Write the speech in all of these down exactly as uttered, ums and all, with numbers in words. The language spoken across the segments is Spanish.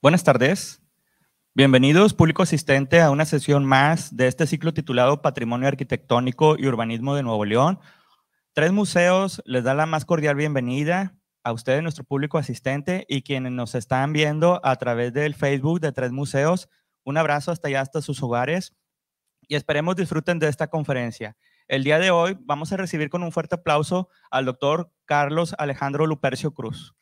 Buenas tardes. Bienvenidos, público asistente, a una sesión más de este ciclo titulado Patrimonio Arquitectónico y Urbanismo de Nuevo León. Tres Museos les da la más cordial bienvenida a ustedes, nuestro público asistente, y quienes nos están viendo a través del Facebook de Tres Museos. Un abrazo hasta allá, hasta sus hogares, y esperemos disfruten de esta conferencia. El día de hoy vamos a recibir con un fuerte aplauso al doctor Carlos Alejandro Lupercio Cruz.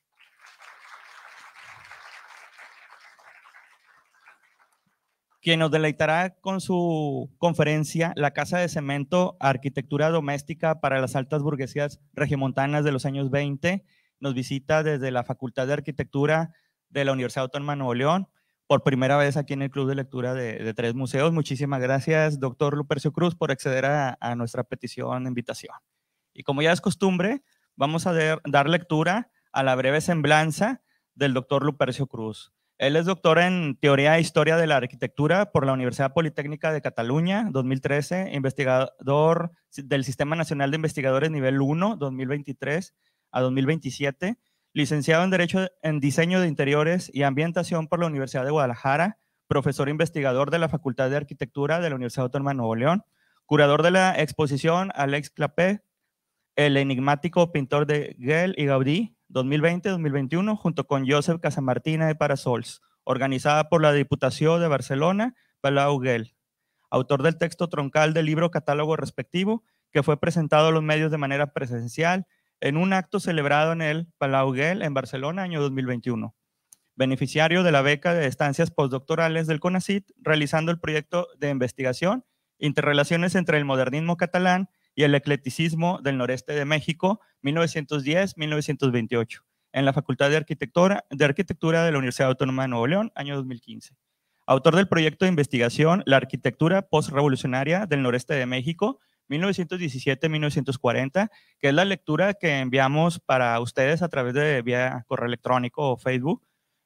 Quien nos deleitará con su conferencia La Casa de Cemento, Arquitectura Doméstica para las Altas Burguesías Regiomontanas de los años veinte. Nos visita desde la Facultad de Arquitectura de la Universidad Autónoma de Nuevo León, por primera vez aquí en el Club de Lectura de, de Tres Museos. Muchísimas gracias, doctor Lupercio Cruz, por acceder a, a nuestra petición de invitación. Y como ya es costumbre, vamos a de, dar lectura a la breve semblanza del doctor Lupercio Cruz. Él es doctor en Teoría e Historia de la Arquitectura por la Universidad Politécnica de Cataluña, dos mil trece, investigador del Sistema Nacional de Investigadores Nivel uno, dos mil veintitrés a dos mil veintisiete, licenciado en Derecho en Diseño de Interiores y Ambientación por la Universidad de Guadalajara, profesor investigador de la Facultad de Arquitectura de la Universidad Autónoma de Nuevo León, curador de la exposición Alex Clapet, el enigmático pintor de Gell y Gaudí, dos mil veinte a dos mil veintiuno, junto con Josep Casamartina de Parasols, organizada por la Diputació de Barcelona, Palau Gell. Autor del texto troncal del libro catálogo respectivo, que fue presentado a los medios de manera presencial en un acto celebrado en el Palau Gell, en Barcelona, año dos mil veintiuno. Beneficiario de la beca de estancias postdoctorales del CONACYT, realizando el proyecto de investigación Interrelaciones entre el modernismo catalán y el eclecticismo del noreste de México, mil novecientos diez a mil novecientos veintiocho, en la Facultad de Arquitectura, de Arquitectura de la Universidad Autónoma de Nuevo León, año dos mil quince. Autor del proyecto de investigación La arquitectura postrevolucionaria del noreste de México, mil novecientos diecisiete a mil novecientos cuarenta, que es la lectura que enviamos para ustedes a través de vía correo electrónico o Facebook,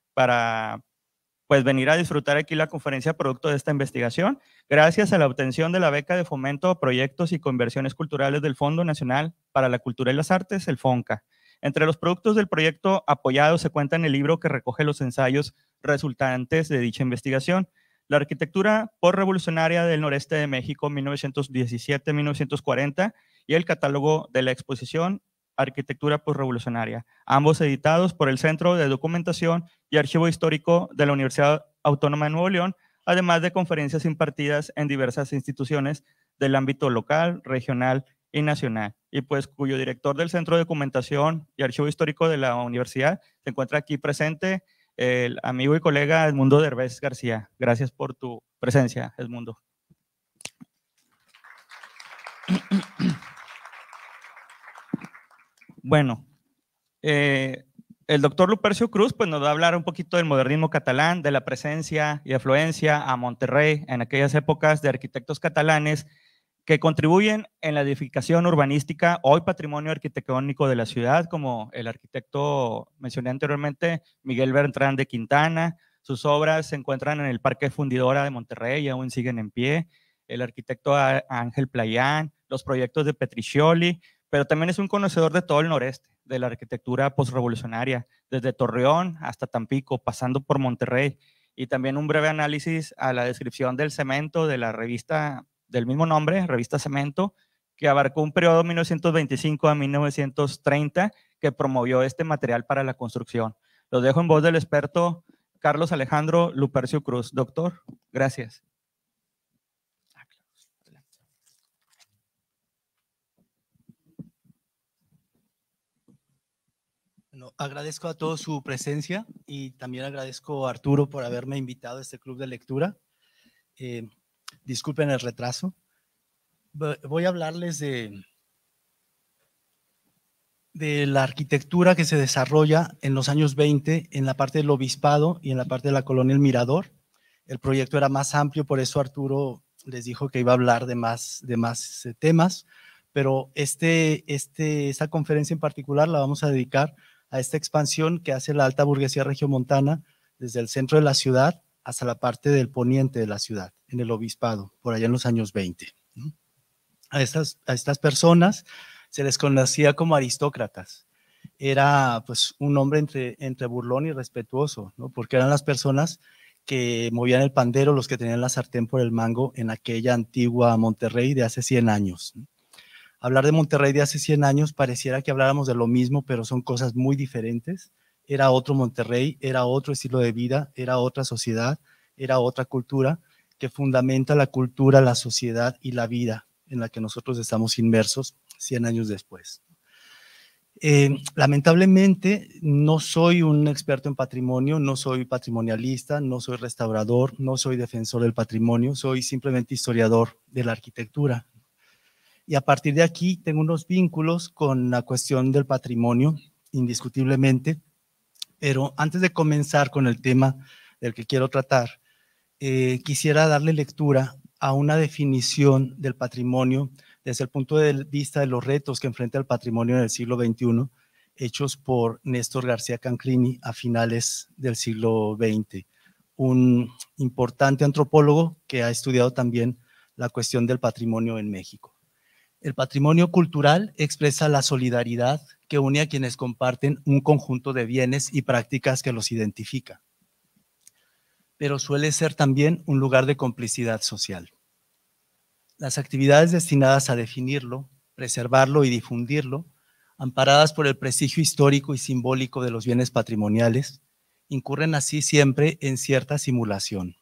para pues venir a disfrutar aquí la conferencia producto de esta investigación, gracias a la obtención de la beca de fomento a proyectos y conversiones culturales del Fondo Nacional para la Cultura y las Artes, el FONCA. Entre los productos del proyecto apoyados se cuenta en el libro que recoge los ensayos resultantes de dicha investigación, La arquitectura postrevolucionaria del noreste de México, mil novecientos diecisiete a mil novecientos cuarenta, y el catálogo de la exposición Arquitectura postrevolucionaria, ambos editados por el Centro de Documentación y Archivo Histórico de la Universidad Autónoma de Nuevo León, además de conferencias impartidas en diversas instituciones del ámbito local, regional y nacional, y pues cuyo director del Centro de Documentación y Archivo Histórico de la universidad se encuentra aquí presente, el amigo y colega Edmundo Derbez García. Gracias por tu presencia, Edmundo. Bueno, eh, el doctor Lupercio Cruz pues, nos va a hablar un poquito del modernismo catalán, de la presencia y afluencia a Monterrey en aquellas épocas de arquitectos catalanes que contribuyen en la edificación urbanística, hoy patrimonio arquitectónico de la ciudad, como el arquitecto mencioné anteriormente, Miguel Bertrán de Quintana. Sus obras se encuentran en el Parque Fundidora de Monterrey y aún siguen en pie. El arquitecto Ángel Playán, los proyectos de Petriccioli, pero también es un conocedor de todo el noreste, de la arquitectura postrevolucionaria, desde Torreón hasta Tampico, pasando por Monterrey, y también un breve análisis a la descripción del cemento de la revista del mismo nombre, Revista Cemento, que abarcó un periodo mil novecientos veinticinco a mil novecientos treinta, que promovió este material para la construcción. Lo dejo en voz del experto Carlos Alejandro Lupercio Cruz. Doctor, gracias. Bueno, agradezco a todos su presencia y también agradezco a Arturo por haberme invitado a este club de lectura. Eh, disculpen el retraso. Voy a hablarles de, de la arquitectura que se desarrolla en los años veinte en la parte del obispado y en la parte de la colonia El Mirador. El proyecto era más amplio, por eso Arturo les dijo que iba a hablar de más, de más temas, pero este, este, esta conferencia en particular la vamos a dedicar a esta expansión que hace la alta burguesía regiomontana desde el centro de la ciudad hasta la parte del poniente de la ciudad, en el obispado, por allá en los años veinte. A estas, a estas personas se les conocía como aristócratas era pues un hombre entre, entre burlón y respetuoso, ¿no? Porque eran las personas que movían el pandero, los que tenían la sartén por el mango en aquella antigua Monterrey de hace cien años. Hablar de Monterrey de hace cien años pareciera que habláramos de lo mismo, pero son cosas muy diferentes. Era otro Monterrey, era otro estilo de vida, era otra sociedad, era otra cultura que fundamenta la cultura, la sociedad y la vida en la que nosotros estamos inmersos cien años después. Eh, lamentablemente no soy un experto en patrimonio, no soy patrimonialista, no soy restaurador, no soy defensor del patrimonio, soy simplemente historiador de la arquitectura. Y a partir de aquí tengo unos vínculos con la cuestión del patrimonio, indiscutiblemente, pero antes de comenzar con el tema del que quiero tratar, eh, quisiera darle lectura a una definición del patrimonio desde el punto de vista de los retos que enfrenta el patrimonio en el siglo veintiuno, hechos por Néstor García Canclini a finales del siglo veinte, un importante antropólogo que ha estudiado también la cuestión del patrimonio en México. El patrimonio cultural expresa la solidaridad que une a quienes comparten un conjunto de bienes y prácticas que los identifica, pero suele ser también un lugar de complicidad social. Las actividades destinadas a definirlo, preservarlo y difundirlo, amparadas por el prestigio histórico y simbólico de los bienes patrimoniales, incurren así siempre en cierta simulación.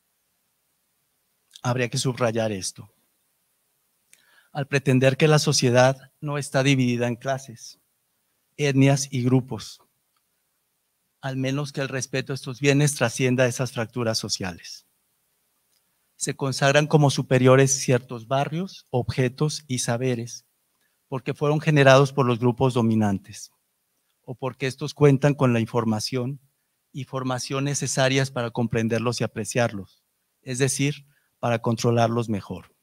Habría que subrayar esto. Al pretender que la sociedad no está dividida en clases, etnias y grupos, al menos que el respeto a estos bienes trascienda esas fracturas sociales. Se consagran como superiores ciertos barrios, objetos y saberes, porque fueron generados por los grupos dominantes, o porque estos cuentan con la información y formación necesarias para comprenderlos y apreciarlos, es decir, para controlarlos mejor.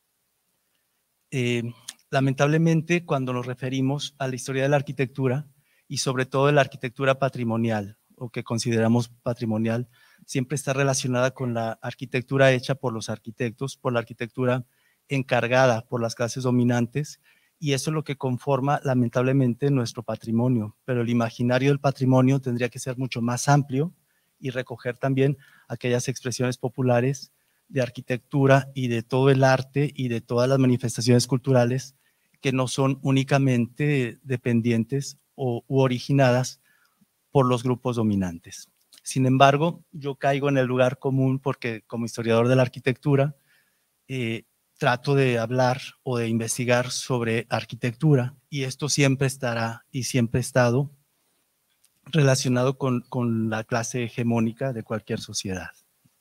Eh, lamentablemente, cuando nos referimos a la historia de la arquitectura, y sobre todo de la arquitectura patrimonial, o que consideramos patrimonial, siempre está relacionada con la arquitectura hecha por los arquitectos, por la arquitectura encargada por las clases dominantes, y eso es lo que conforma lamentablemente nuestro patrimonio. Pero el imaginario del patrimonio tendría que ser mucho más amplio y recoger también aquellas expresiones populares de arquitectura y de todo el arte y de todas las manifestaciones culturales que no son únicamente dependientes o u originadas por los grupos dominantes. Sin embargo, yo caigo en el lugar común porque como historiador de la arquitectura eh, trato de hablar o de investigar sobre arquitectura y esto siempre estará y siempre ha estado relacionado con, con la clase hegemónica de cualquier sociedad.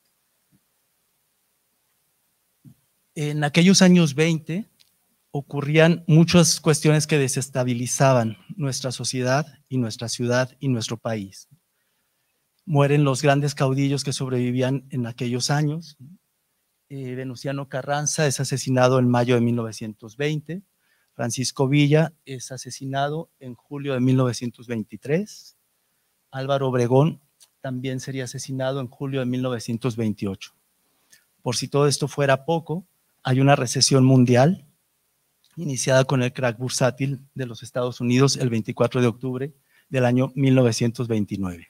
En aquellos años veinte ocurrían muchas cuestiones que desestabilizaban nuestra sociedad y nuestra ciudad y nuestro país. Mueren los grandes caudillos que sobrevivían en aquellos años. Eh, Venustiano Carranza es asesinado en mayo de mil novecientos veinte. Francisco Villa es asesinado en julio de mil novecientos veintitrés. Álvaro Obregón también sería asesinado en julio de mil novecientos veintiocho. Por si todo esto fuera poco, hay una recesión mundial iniciada con el crack bursátil de los Estados Unidos el veinticuatro de octubre del año mil novecientos veintinueve.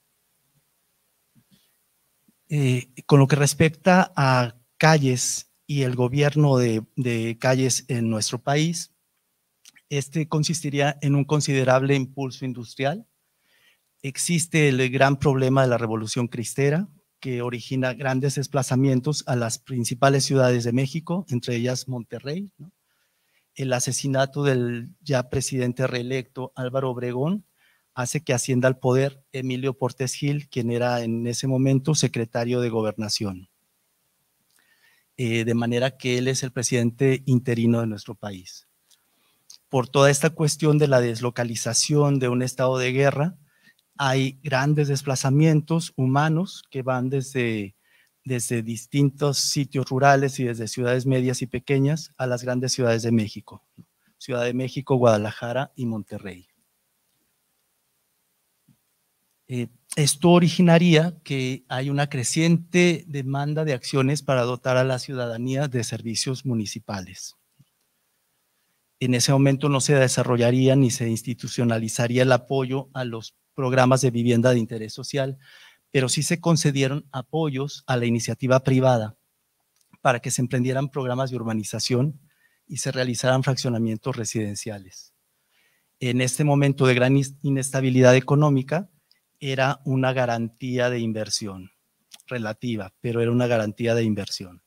Eh, con lo que respecta a calles y el gobierno de, de calles en nuestro país, este consistiría en un considerable impulso industrial. Existe el gran problema de la Revolución Cristera, que origina grandes desplazamientos a las principales ciudades de México, entre ellas Monterrey, ¿no? El asesinato del ya presidente reelecto Álvaro Obregón hace que ascienda al poder Emilio Portes Gil, quien era en ese momento secretario de Gobernación. Eh, de manera que él es el presidente interino de nuestro país. Por toda esta cuestión de la deslocalización de un estado de guerra, hay grandes desplazamientos humanos que van desde, desde distintos sitios rurales y desde ciudades medias y pequeñas a las grandes ciudades de México, Ciudad de México, Guadalajara y Monterrey. Eh, esto originaría que hay una creciente demanda de acciones para dotar a la ciudadanía de servicios municipales. En ese momento no se desarrollaría ni se institucionalizaría el apoyo a los programas de vivienda de interés social, pero sí se concedieron apoyos a la iniciativa privada para que se emprendieran programas de urbanización y se realizaran fraccionamientos residenciales. En este momento de gran inestabilidad económica, era una garantía de inversión relativa, pero era una garantía de inversión.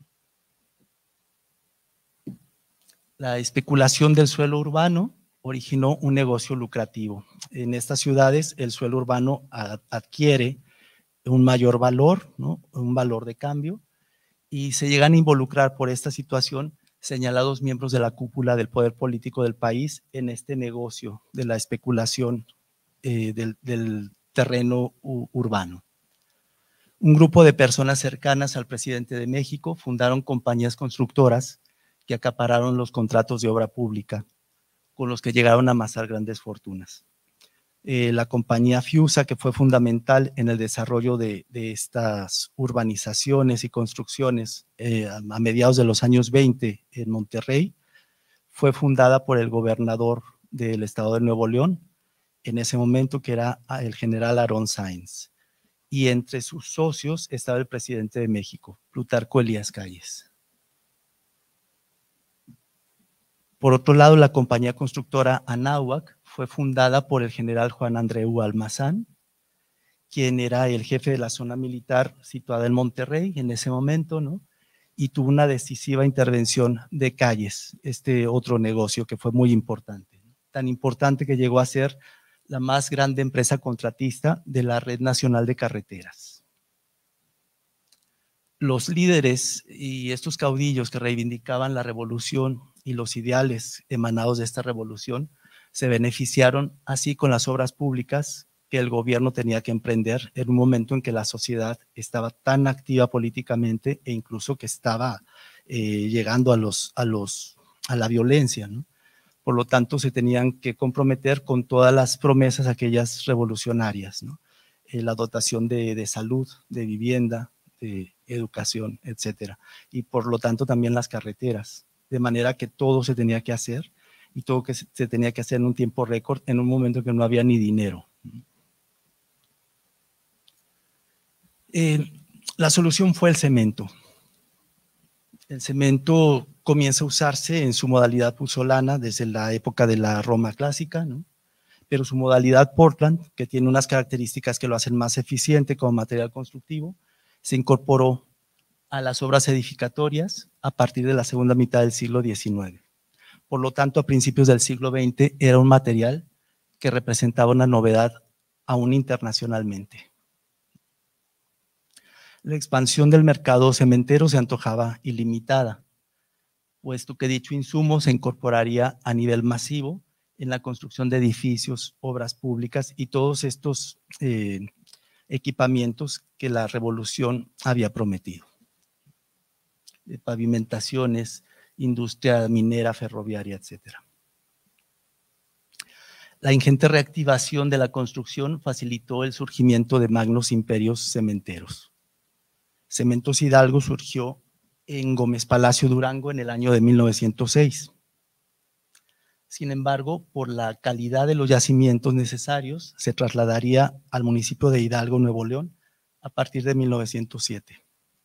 La especulación del suelo urbano originó un negocio lucrativo. En estas ciudades el suelo urbano adquiere un mayor valor, ¿no? Un valor de cambio, y se llegan a involucrar por esta situación señalados miembros de la cúpula del poder político del país en este negocio de la especulación eh, del, del terreno urbano. Un grupo de personas cercanas al presidente de México fundaron compañías constructoras que acapararon los contratos de obra pública, con los que llegaron a amasar grandes fortunas. Eh, la compañía Fiusa, que fue fundamental en el desarrollo de, de estas urbanizaciones y construcciones eh, a, a mediados de los años veinte en Monterrey, fue fundada por el gobernador del estado de Nuevo León, en ese momento, que era el general Aarón Sáenz. Y entre sus socios estaba el presidente de México, Plutarco Elías Calles. Por otro lado, la compañía constructora Anáhuac fue fundada por el general Juan Andreu Almazán, quien era el jefe de la zona militar situada en Monterrey en ese momento, ¿no? Y tuvo una decisiva intervención de Calles, este otro negocio que fue muy importante, ¿no? Tan importante que llegó a ser la más grande empresa contratista de la Red Nacional de Carreteras. Los líderes y estos caudillos que reivindicaban la revolución y los ideales emanados de esta revolución se beneficiaron así con las obras públicas que el gobierno tenía que emprender en un momento en que la sociedad estaba tan activa políticamente e incluso que estaba eh, llegando a, los, a, los, a la violencia, ¿no? Por lo tanto, se tenían que comprometer con todas las promesas aquellas revolucionarias, ¿no? Eh, la dotación de, de salud, de vivienda, de educación, etcétera. Y por lo tanto también las carreteras, de manera que todo se tenía que hacer y todo que se, se tenía que hacer en un tiempo récord, en un momento en que no había ni dinero. Eh, la solución fue el cemento. El cemento comienza a usarse en su modalidad puzzolana desde la época de la Roma clásica, ¿no? Pero su modalidad Portland, que tiene unas características que lo hacen más eficiente como material constructivo, se incorporó a las obras edificatorias a partir de la segunda mitad del siglo diecinueve. Por lo tanto, a principios del siglo veinte era un material que representaba una novedad aún internacionalmente. La expansión del mercado cementero se antojaba ilimitada, puesto que dicho insumo se incorporaría a nivel masivo en la construcción de edificios, obras públicas y todos estos eh, equipamientos que la revolución había prometido. De pavimentaciones, industria minera, ferroviaria, etcétera. La ingente reactivación de la construcción facilitó el surgimiento de magnos imperios cementeros. Cementos Hidalgo surgió en Gómez Palacio, Durango, en el año de mil novecientos seis. Sin embargo, por la calidad de los yacimientos necesarios, se trasladaría al municipio de Hidalgo, Nuevo León, a partir de mil novecientos siete.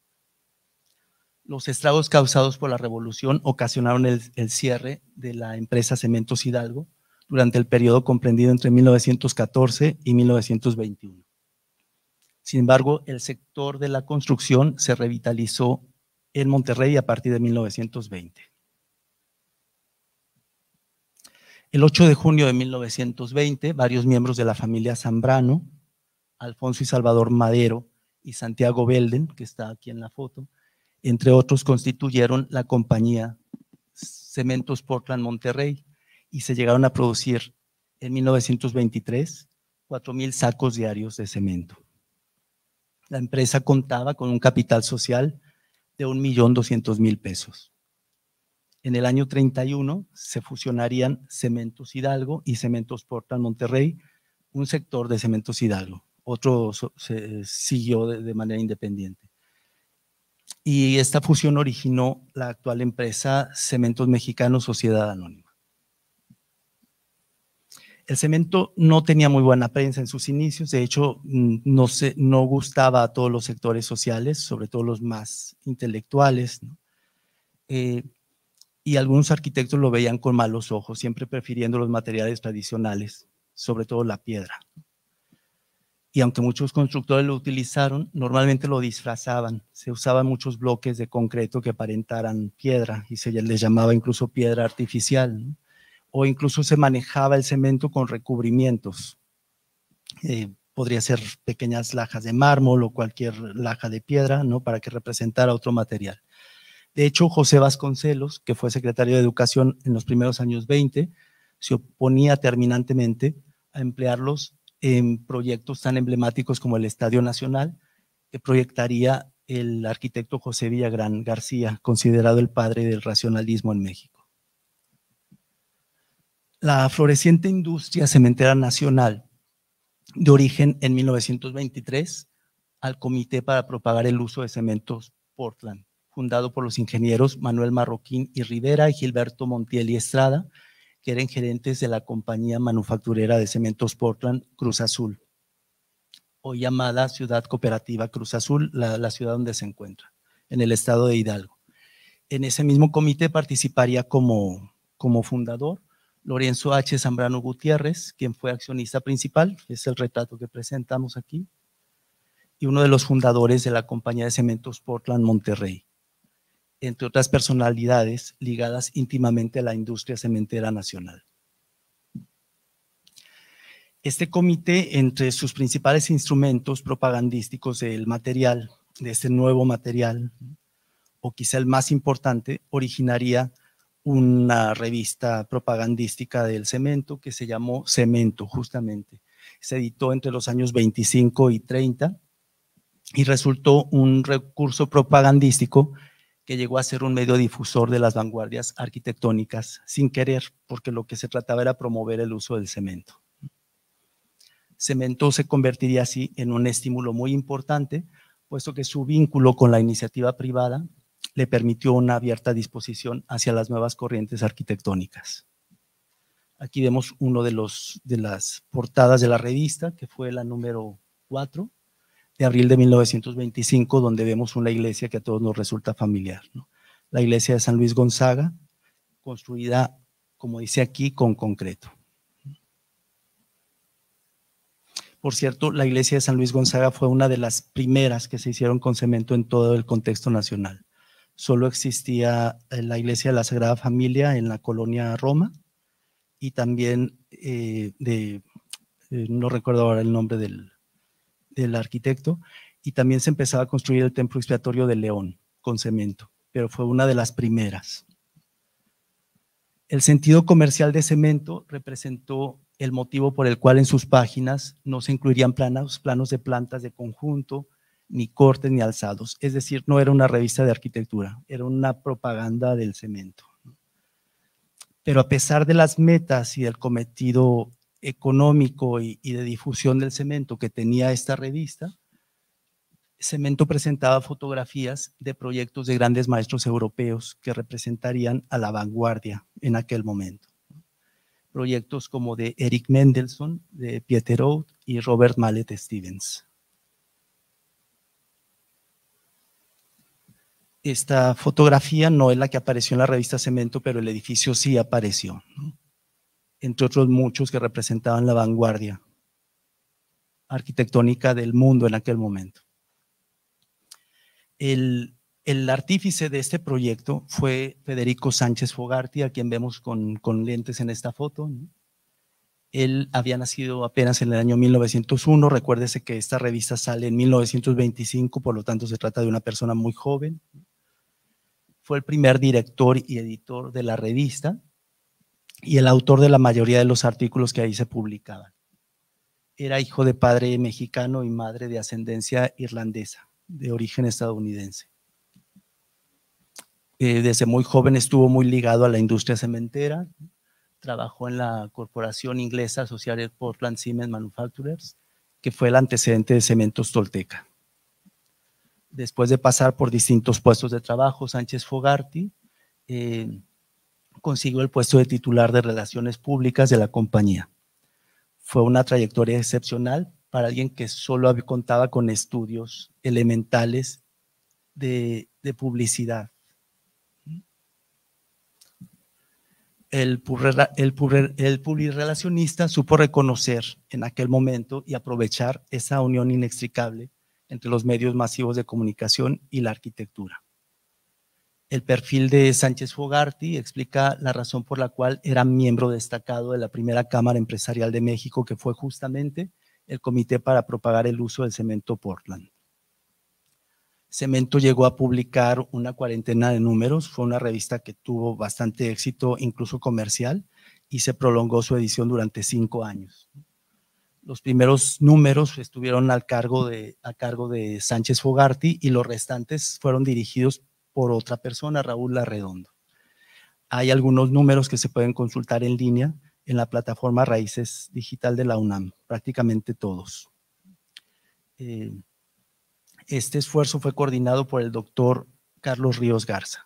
Los estragos causados por la revolución ocasionaron el, el cierre de la empresa Cementos Hidalgo durante el periodo comprendido entre mil novecientos catorce y mil novecientos veintiuno. Sin embargo, el sector de la construcción se revitalizó en Monterrey a partir de mil novecientos veinte. El ocho de junio de mil novecientos veinte, varios miembros de la familia Zambrano, Alfonso y Salvador Madero y Santiago Belden, que está aquí en la foto, entre otros, constituyeron la compañía Cementos Portland Monterrey y se llegaron a producir en mil novecientos veintitrés cuatro mil sacos diarios de cemento. La empresa contaba con un capital social de un millón doscientos mil pesos. En el año treinta y uno se fusionarían Cementos Hidalgo y Cementos Portland Monterrey, un sector de Cementos Hidalgo, otro se siguió de, de manera independiente. Y esta fusión originó la actual empresa Cementos Mexicanos Sociedad Anónima. El cemento no tenía muy buena prensa en sus inicios, de hecho no, se, no gustaba a todos los sectores sociales, sobre todo los más intelectuales, ¿no? Eh, y algunos arquitectos lo veían con malos ojos, siempre prefiriendo los materiales tradicionales, sobre todo la piedra. Y aunque muchos constructores lo utilizaron, normalmente lo disfrazaban, se usaban muchos bloques de concreto que aparentaran piedra y se les llamaba incluso piedra artificial, ¿no? O incluso se manejaba el cemento con recubrimientos. Eh, podría ser pequeñas lajas de mármol o cualquier laja de piedra, ¿no? Para que representara otro material. De hecho, José Vasconcelos, que fue secretario de Educación en los primeros años veinte, se oponía terminantemente a emplearlos en proyectos tan emblemáticos como el Estadio Nacional, que proyectaría el arquitecto José Villagrán García, considerado el padre del racionalismo en México. La floreciente industria cementera nacional, de origen en mil novecientos veintitrés, al Comité para Propagar el Uso de Cementos Portland, fundado por los ingenieros Manuel Marroquín y Rivera y Gilberto Montiel y Estrada, que eran gerentes de la compañía manufacturera de cementos Portland Cruz Azul, hoy llamada Ciudad Cooperativa Cruz Azul, la, la ciudad donde se encuentra, en el estado de Hidalgo. En ese mismo comité participaría como, como fundador Lorenzo H. Zambrano Gutiérrez, quien fue accionista principal, es el retrato que presentamos aquí, y uno de los fundadores de la compañía de cementos Portland Monterrey, entre otras personalidades ligadas íntimamente a la industria cementera nacional. Este comité, entre sus principales instrumentos propagandísticos del material, de este nuevo material, o quizá el más importante, originaría una revista propagandística del cemento que se llamó Cemento, justamente. Se editó entre los años veinticinco y treinta y resultó un recurso propagandístico que llegó a ser un medio difusor de las vanguardias arquitectónicas sin querer, porque lo que se trataba era promover el uso del cemento. Cemento se convertiría así en un estímulo muy importante, puesto que su vínculo con la iniciativa privada le permitió una abierta disposición hacia las nuevas corrientes arquitectónicas. Aquí vemos uno de, los, de las portadas de la revista, que fue la número cuatro, de abril de mil novecientos veinticinco, donde vemos una iglesia que a todos nos resulta familiar, ¿no? La iglesia de San Luis Gonzaga, construida, como dice aquí, con concreto. Por cierto, la iglesia de San Luis Gonzaga fue una de las primeras que se hicieron con cemento en todo el contexto nacional. Solo existía la iglesia de la Sagrada Familia en la colonia Roma y también eh, de, eh, no recuerdo ahora el nombre del, del arquitecto, y también se empezaba a construir el templo expiatorio de León con cemento, pero fue una de las primeras. El sentido comercial de cemento representó el motivo por el cual en sus páginas no se incluirían planos, planos de plantas de conjunto, ni cortes ni alzados, es decir, no era una revista de arquitectura, era una propaganda del cemento. Pero a pesar de las metas y del cometido económico y, y de difusión del cemento que tenía esta revista, Cemento presentaba fotografías de proyectos de grandes maestros europeos que representarían a la vanguardia en aquel momento. Proyectos como de Eric Mendelssohn, de Pieter Oud y Robert Mallet Stevens. Esta fotografía no es la que apareció en la revista Cemento, pero el edificio sí apareció, ¿no? Entre otros muchos que representaban la vanguardia arquitectónica del mundo en aquel momento. El, el artífice de este proyecto fue Federico Sánchez Fogarty, a quien vemos con, con lentes en esta foto, ¿no? Él había nacido apenas en el año mil novecientos uno, recuérdese que esta revista sale en mil novecientos veinticinco, por lo tanto se trata de una persona muy joven. Fue el primer director y editor de la revista y el autor de la mayoría de los artículos que ahí se publicaban. Era hijo de padre mexicano y madre de ascendencia irlandesa, de origen estadounidense. Eh, desde muy joven estuvo muy ligado a la industria cementera, trabajó en la corporación inglesa Associated Portland Cement Manufacturers, que fue el antecedente de Cementos Tolteca. Después de pasar por distintos puestos de trabajo, Sánchez Fogarty eh, consiguió el puesto de titular de Relaciones Públicas de la compañía. fue una trayectoria excepcional para alguien que solo contaba con estudios elementales de, de publicidad. El, el, el publirelacionista supo reconocer en aquel momento y aprovechar esa unión inextricable entre los medios masivos de comunicación y la arquitectura. El perfil de Sánchez Fogarty explica la razón por la cual era miembro destacado de la primera Cámara Empresarial de México, que fue justamente el Comité para Propagar el Uso del Cemento Portland. Cemento llegó a publicar una cuarentena de números, fue una revista que tuvo bastante éxito, incluso comercial, y se prolongó su edición durante cinco años. Los primeros números estuvieron al cargo de, a cargo de Sánchez Fogarty y los restantes fueron dirigidos por otra persona, Raúl Larredondo. Hay algunos números que se pueden consultar en línea en la plataforma Raíces Digital de la UNAM, prácticamente todos. Eh, este esfuerzo fue coordinado por el doctor Carlos Ríos Garza.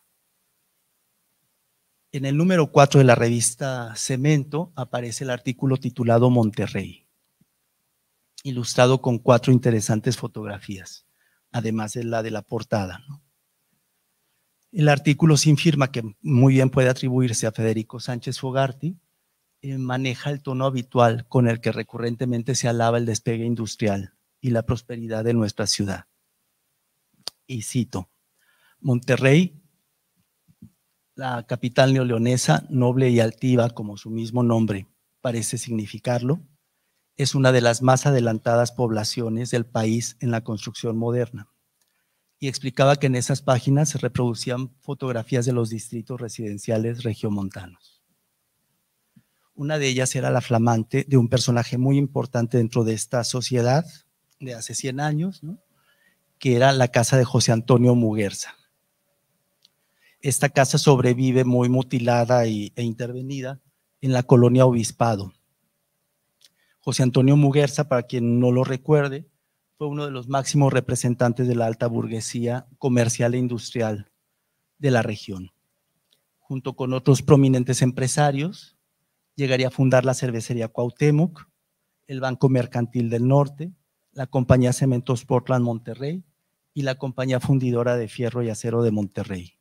En el número cuatro de la revista Cemento aparece el artículo titulado Monterrey, ilustrado con cuatro interesantes fotografías, además de la de la portada, ¿no? El artículo sin firma, que muy bien puede atribuirse a Federico Sánchez Fogarty, eh, maneja el tono habitual con el que recurrentemente se alaba el despegue industrial y la prosperidad de nuestra ciudad. Y cito: Monterrey, la capital neoleonesa, noble y altiva como su mismo nombre parece significarlo, es una de las más adelantadas poblaciones del país en la construcción moderna. Y explicaba que en esas páginas se reproducían fotografías de los distritos residenciales regiomontanos. Una de ellas era la flamante de un personaje muy importante dentro de esta sociedad de hace cien años, ¿no?, que era la casa de José Antonio Muguerza. Esta casa sobrevive muy mutilada y, e intervenida en la colonia Obispado. José Antonio Muguerza, para quien no lo recuerde, fue uno de los máximos representantes de la alta burguesía comercial e industrial de la región. Junto con otros prominentes empresarios, llegaría a fundar la cervecería Cuauhtémoc, el Banco Mercantil del Norte, la Compañía Cementos Portland Monterrey y la Compañía Fundidora de Fierro y Acero de Monterrey.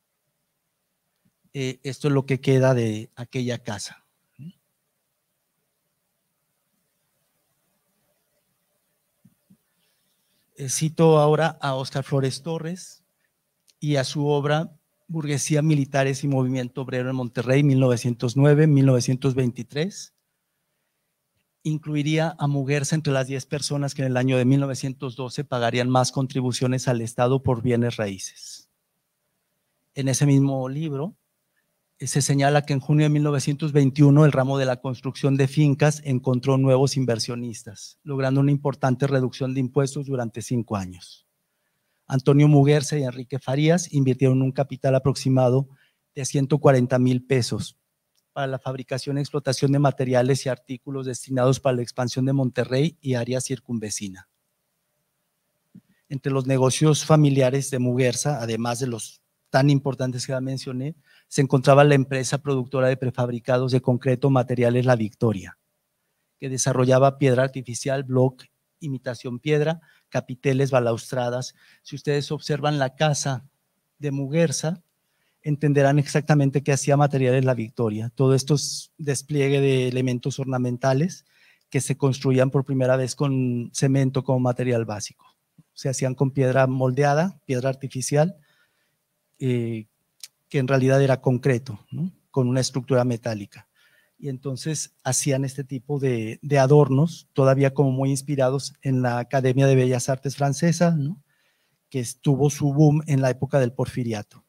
Eh, esto es lo que queda de aquella casa. Cito ahora a Óscar Flores Torres y a su obra Burguesía, Militares y Movimiento Obrero en Monterrey, mil novecientos nueve a mil novecientos veintitrés. Incluiría a Muguerza entre las diez personas que en el año de mil novecientos doce pagarían más contribuciones al Estado por bienes raíces. En ese mismo libro se señala que en junio de mil novecientos veintiuno el ramo de la construcción de fincas encontró nuevos inversionistas, logrando una importante reducción de impuestos durante cinco años. Antonio Muguerza y Enrique Farías invirtieron un capital aproximado de ciento cuarenta mil pesos para la fabricación y explotación de materiales y artículos destinados para la expansión de Monterrey y área circunvecina. Entre los negocios familiares de Muguerza, además de los tan importantes que ya mencioné, se encontraba la empresa productora de prefabricados de concreto Materiales La Victoria, que desarrollaba piedra artificial, block, imitación piedra, capiteles, balaustradas. Si ustedes observan la casa de Muguerza, entenderán exactamente qué hacía Materiales La Victoria. Todo esto es despliegue de elementos ornamentales que se construían por primera vez con cemento como material básico. Se hacían con piedra moldeada, piedra artificial, eh, que en realidad era concreto, ¿no?, con una estructura metálica. Y entonces hacían este tipo de, de adornos, todavía como muy inspirados en la Academia de Bellas Artes francesa, ¿no?, que tuvo su boom en la época del Porfiriato.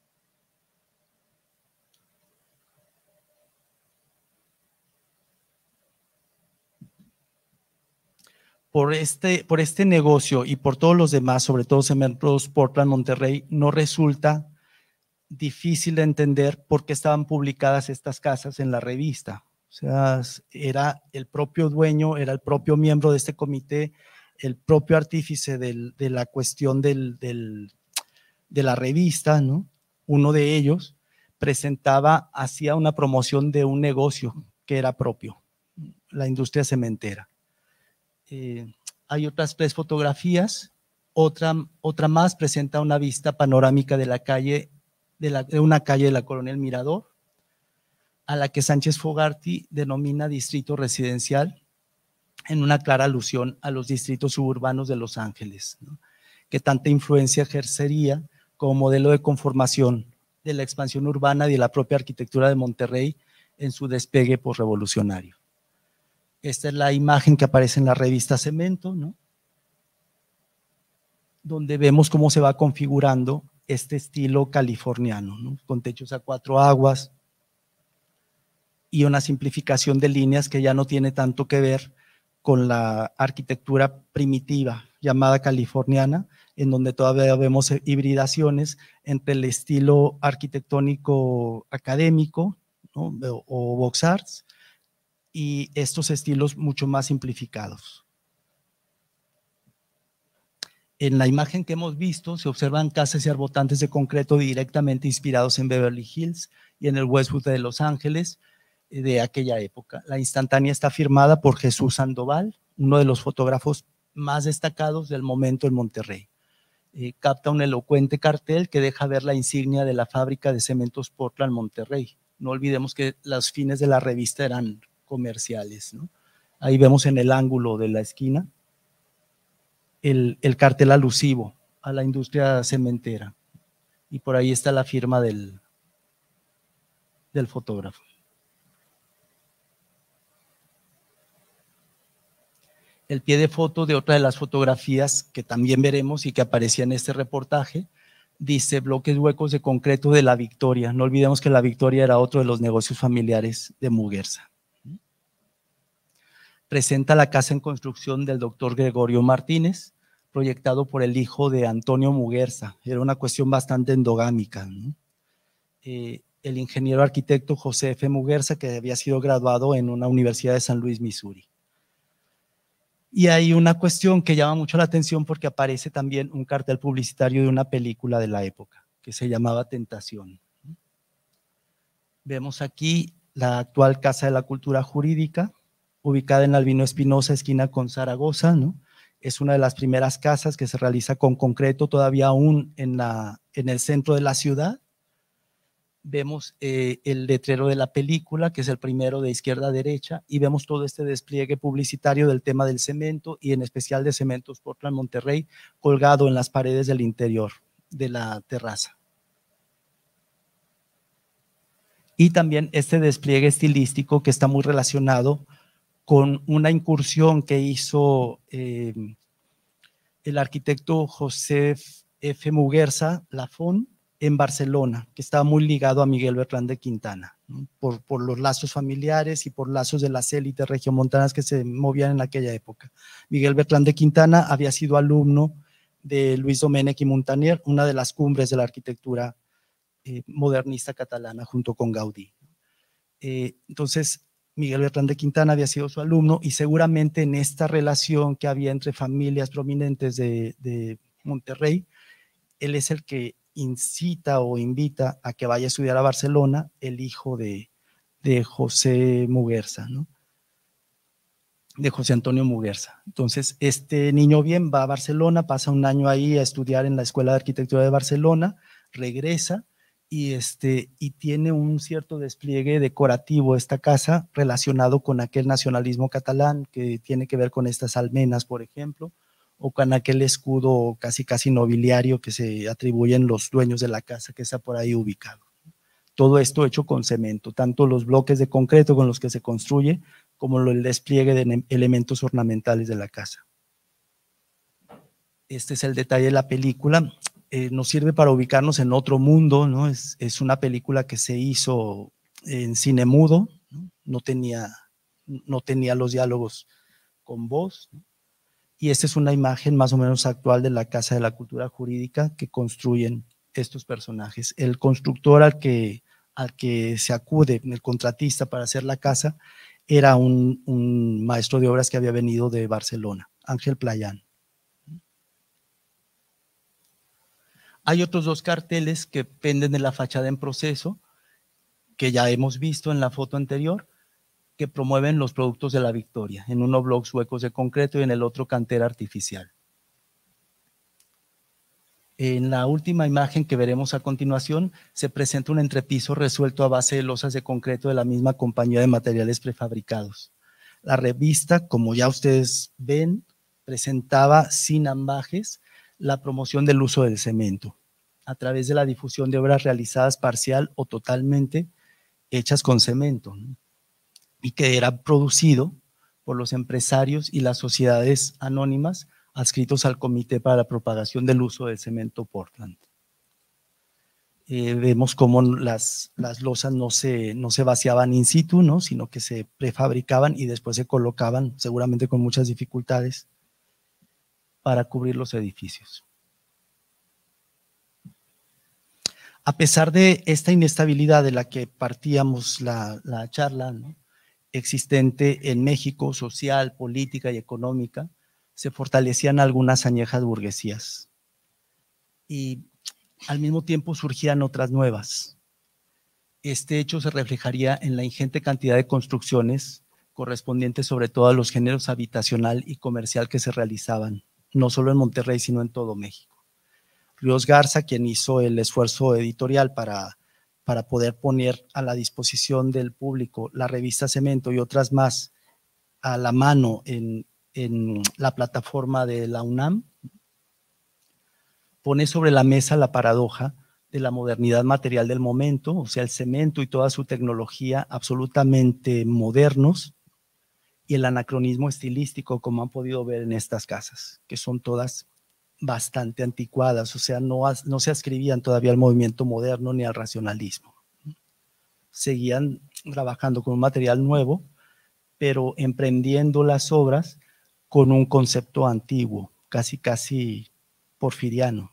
Por este, por este negocio y por todos los demás, sobre todo Cementos Portland Monterrey, no resulta difícil de entender por qué estaban publicadas estas casas en la revista. O sea, era el propio dueño, era el propio miembro de este comité, el propio artífice del, de la cuestión del, del, de la revista, ¿no? Uno de ellos presentaba, hacía una promoción de un negocio que era propio. la industria cementera. Eh, hay otras tres fotografías, otra, otra más presenta una vista panorámica de la calle, de, la, de una calle de la Colonia El Mirador, a la que Sánchez Fogarty denomina distrito residencial, en una clara alusión a los distritos suburbanos de Los Ángeles, ¿no?, que tanta influencia ejercería como modelo de conformación de la expansión urbana y de la propia arquitectura de Monterrey en su despegue posrevolucionario. Esta es la imagen que aparece en la revista Cemento, ¿no?, donde vemos cómo se va configurando este estilo californiano, ¿no?, con techos a cuatro aguas y una simplificación de líneas que ya no tiene tanto que ver con la arquitectura primitiva llamada californiana, en donde todavía vemos hibridaciones entre el estilo arquitectónico académico, ¿no?, o, o box arts, y estos estilos mucho más simplificados. En la imagen que hemos visto se observan casas y arbotantes de concreto directamente inspirados en Beverly Hills y en el Westwood de Los Ángeles de aquella época. La instantánea está firmada por Jesús Sandoval, uno de los fotógrafos más destacados del momento en Monterrey. Eh, capta un elocuente cartel que deja ver la insignia de la fábrica de cementos Portland Monterrey. No olvidemos que los fines de la revista eran comerciales, ¿no? Ahí vemos en el ángulo de la esquina el, el cartel alusivo a la industria cementera, y por ahí está la firma del, del fotógrafo. El pie de foto de otra de las fotografías que también veremos y que aparecía en este reportaje dice bloques huecos de concreto de La Victoria. No olvidemos que La Victoria era otro de los negocios familiares de Muguerza. Presenta la casa en construcción del doctor Gregorio Martínez, proyectado por el hijo de Antonio Muguerza. Era una cuestión bastante endogámica, ¿no? Eh, el ingeniero arquitecto José F. Muguerza, que había sido graduado en una universidad de San Luis, Missouri. Y hay una cuestión que llama mucho la atención porque aparece también un cartel publicitario de una película de la época que se llamaba Tentación. Vemos aquí la actual Casa de la Cultura Jurídica, ubicada en Albino Espinosa, esquina con Zaragoza, ¿no? Es una de las primeras casas que se realiza con concreto todavía aún en, la, en el centro de la ciudad. Vemos eh, el letrero de la película, que es el primero de izquierda a derecha, y vemos todo este despliegue publicitario del tema del cemento y en especial de Cementos Portland Monterrey, colgado en las paredes del interior de la terraza. Y también este despliegue estilístico que está muy relacionado con una incursión que hizo eh, el arquitecto José F. Muguerza Lafón en Barcelona, que estaba muy ligado a Miguel Bertrán de Quintana, ¿no?, por, por los lazos familiares y por lazos de las élites regiomontanas que se movían en aquella época. Miguel Bertrán de Quintana había sido alumno de Luis Domènech y Montagnier, una de las cumbres de la arquitectura eh, modernista catalana junto con Gaudí. Eh, entonces, Miguel Bertrán de Quintana había sido su alumno y seguramente en esta relación que había entre familias prominentes de, de Monterrey, él es el que incita o invita a que vaya a estudiar a Barcelona el hijo de, de José Muguerza, ¿no?, de José Antonio Muguerza. Entonces, este niño bien va a Barcelona, pasa un año ahí a estudiar en la Escuela de Arquitectura de Barcelona, regresa y, este, y tiene un cierto despliegue decorativo esta casa relacionado con aquel nacionalismo catalán que tiene que ver con estas almenas, por ejemplo, o con aquel escudo casi casi nobiliario que se atribuyen los dueños de la casa que está por ahí ubicado. Todo esto hecho con cemento, tanto los bloques de concreto con los que se construye como el despliegue de elementos ornamentales de la casa. Este es el detalle de la película. Eh, nos sirve para ubicarnos en otro mundo, ¿no? Es, es una película que se hizo en cine mudo, ¿no? No tenía, no tenía los diálogos con voz, ¿no? Y esta es una imagen más o menos actual de la Casa de la Cultura Jurídica que construyen estos personajes. El constructor al que, al que se acude, el contratista para hacer la casa, era un, un maestro de obras que había venido de Barcelona, Ángel Playán. Hay otros dos carteles que penden de la fachada en proceso, que ya hemos visto en la foto anterior, que promueven los productos de la victoria, en uno bloques huecos de concreto y en el otro cantera artificial. En la última imagen que veremos a continuación se presenta un entrepiso resuelto a base de losas de concreto de la misma compañía de materiales prefabricados. La revista, como ya ustedes ven, presentaba sin ambajes la promoción del uso del cemento a través de la difusión de obras realizadas parcial o totalmente hechas con cemento, ¿no? Y que era producido por los empresarios y las sociedades anónimas adscritos al Comité para la Propagación del Uso del Cemento Portland. Eh, vemos cómo las, las losas no se, no se vaciaban in situ, ¿no? Sino que se prefabricaban y después se colocaban, seguramente con muchas dificultades, para cubrir los edificios. A pesar de esta inestabilidad de la que partíamos la, la charla, ¿no?, existente en México, social, política y económica, se fortalecían algunas añejas burguesías y al mismo tiempo surgían otras nuevas. Este hecho se reflejaría en la ingente cantidad de construcciones correspondientes sobre todo a los géneros habitacional y comercial que se realizaban, no solo en Monterrey, sino en todo México. Ríos Garza, quien hizo el esfuerzo editorial para, para poder poner a la disposición del público la revista Cemento y otras más a la mano en, en la plataforma de la UNAM, pone sobre la mesa la paradoja de la modernidad material del momento, o sea, el cemento y toda su tecnología absolutamente modernos, y el anacronismo estilístico, como han podido ver en estas casas, que son todas bastante anticuadas, o sea, no, no se ascribían todavía al movimiento moderno ni al racionalismo. Seguían trabajando con un material nuevo, pero emprendiendo las obras con un concepto antiguo, casi casi porfiriano.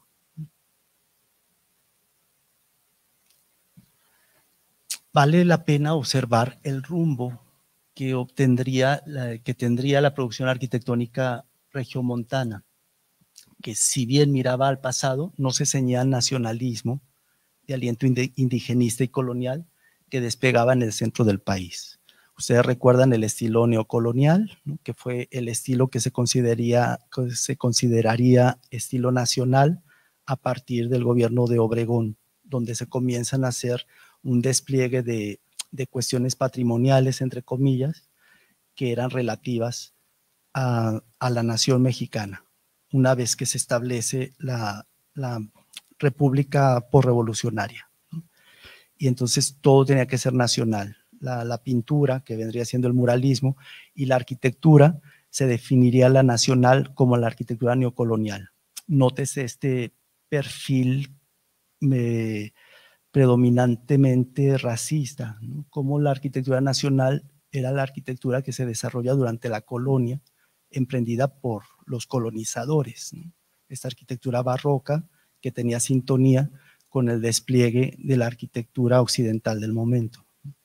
Vale la pena observar el rumbo que obtendría, la, que tendría la producción arquitectónica regiomontana, que si bien miraba al pasado, no se ceñía al nacionalismo de aliento indigenista y colonial que despegaba en el centro del país. Ustedes recuerdan el estilo neocolonial, ¿no?, que fue el estilo que se consideraría, que se consideraría estilo nacional a partir del gobierno de Obregón, donde se comienzan a hacer un despliegue de, de cuestiones patrimoniales, entre comillas, que eran relativas a, a la nación mexicana, una vez que se establece la, la república posrevolucionaria, ¿no? Y entonces todo tenía que ser nacional. La, la pintura, que vendría siendo el muralismo, y la arquitectura, se definiría la nacional como la arquitectura neocolonial. Nótese este perfil eh, predominantemente racista, ¿no?, como la arquitectura nacional era la arquitectura que se desarrolla durante la colonia, emprendida por los colonizadores, ¿no? Esta arquitectura barroca que tenía sintonía con el despliegue de la arquitectura occidental del momento.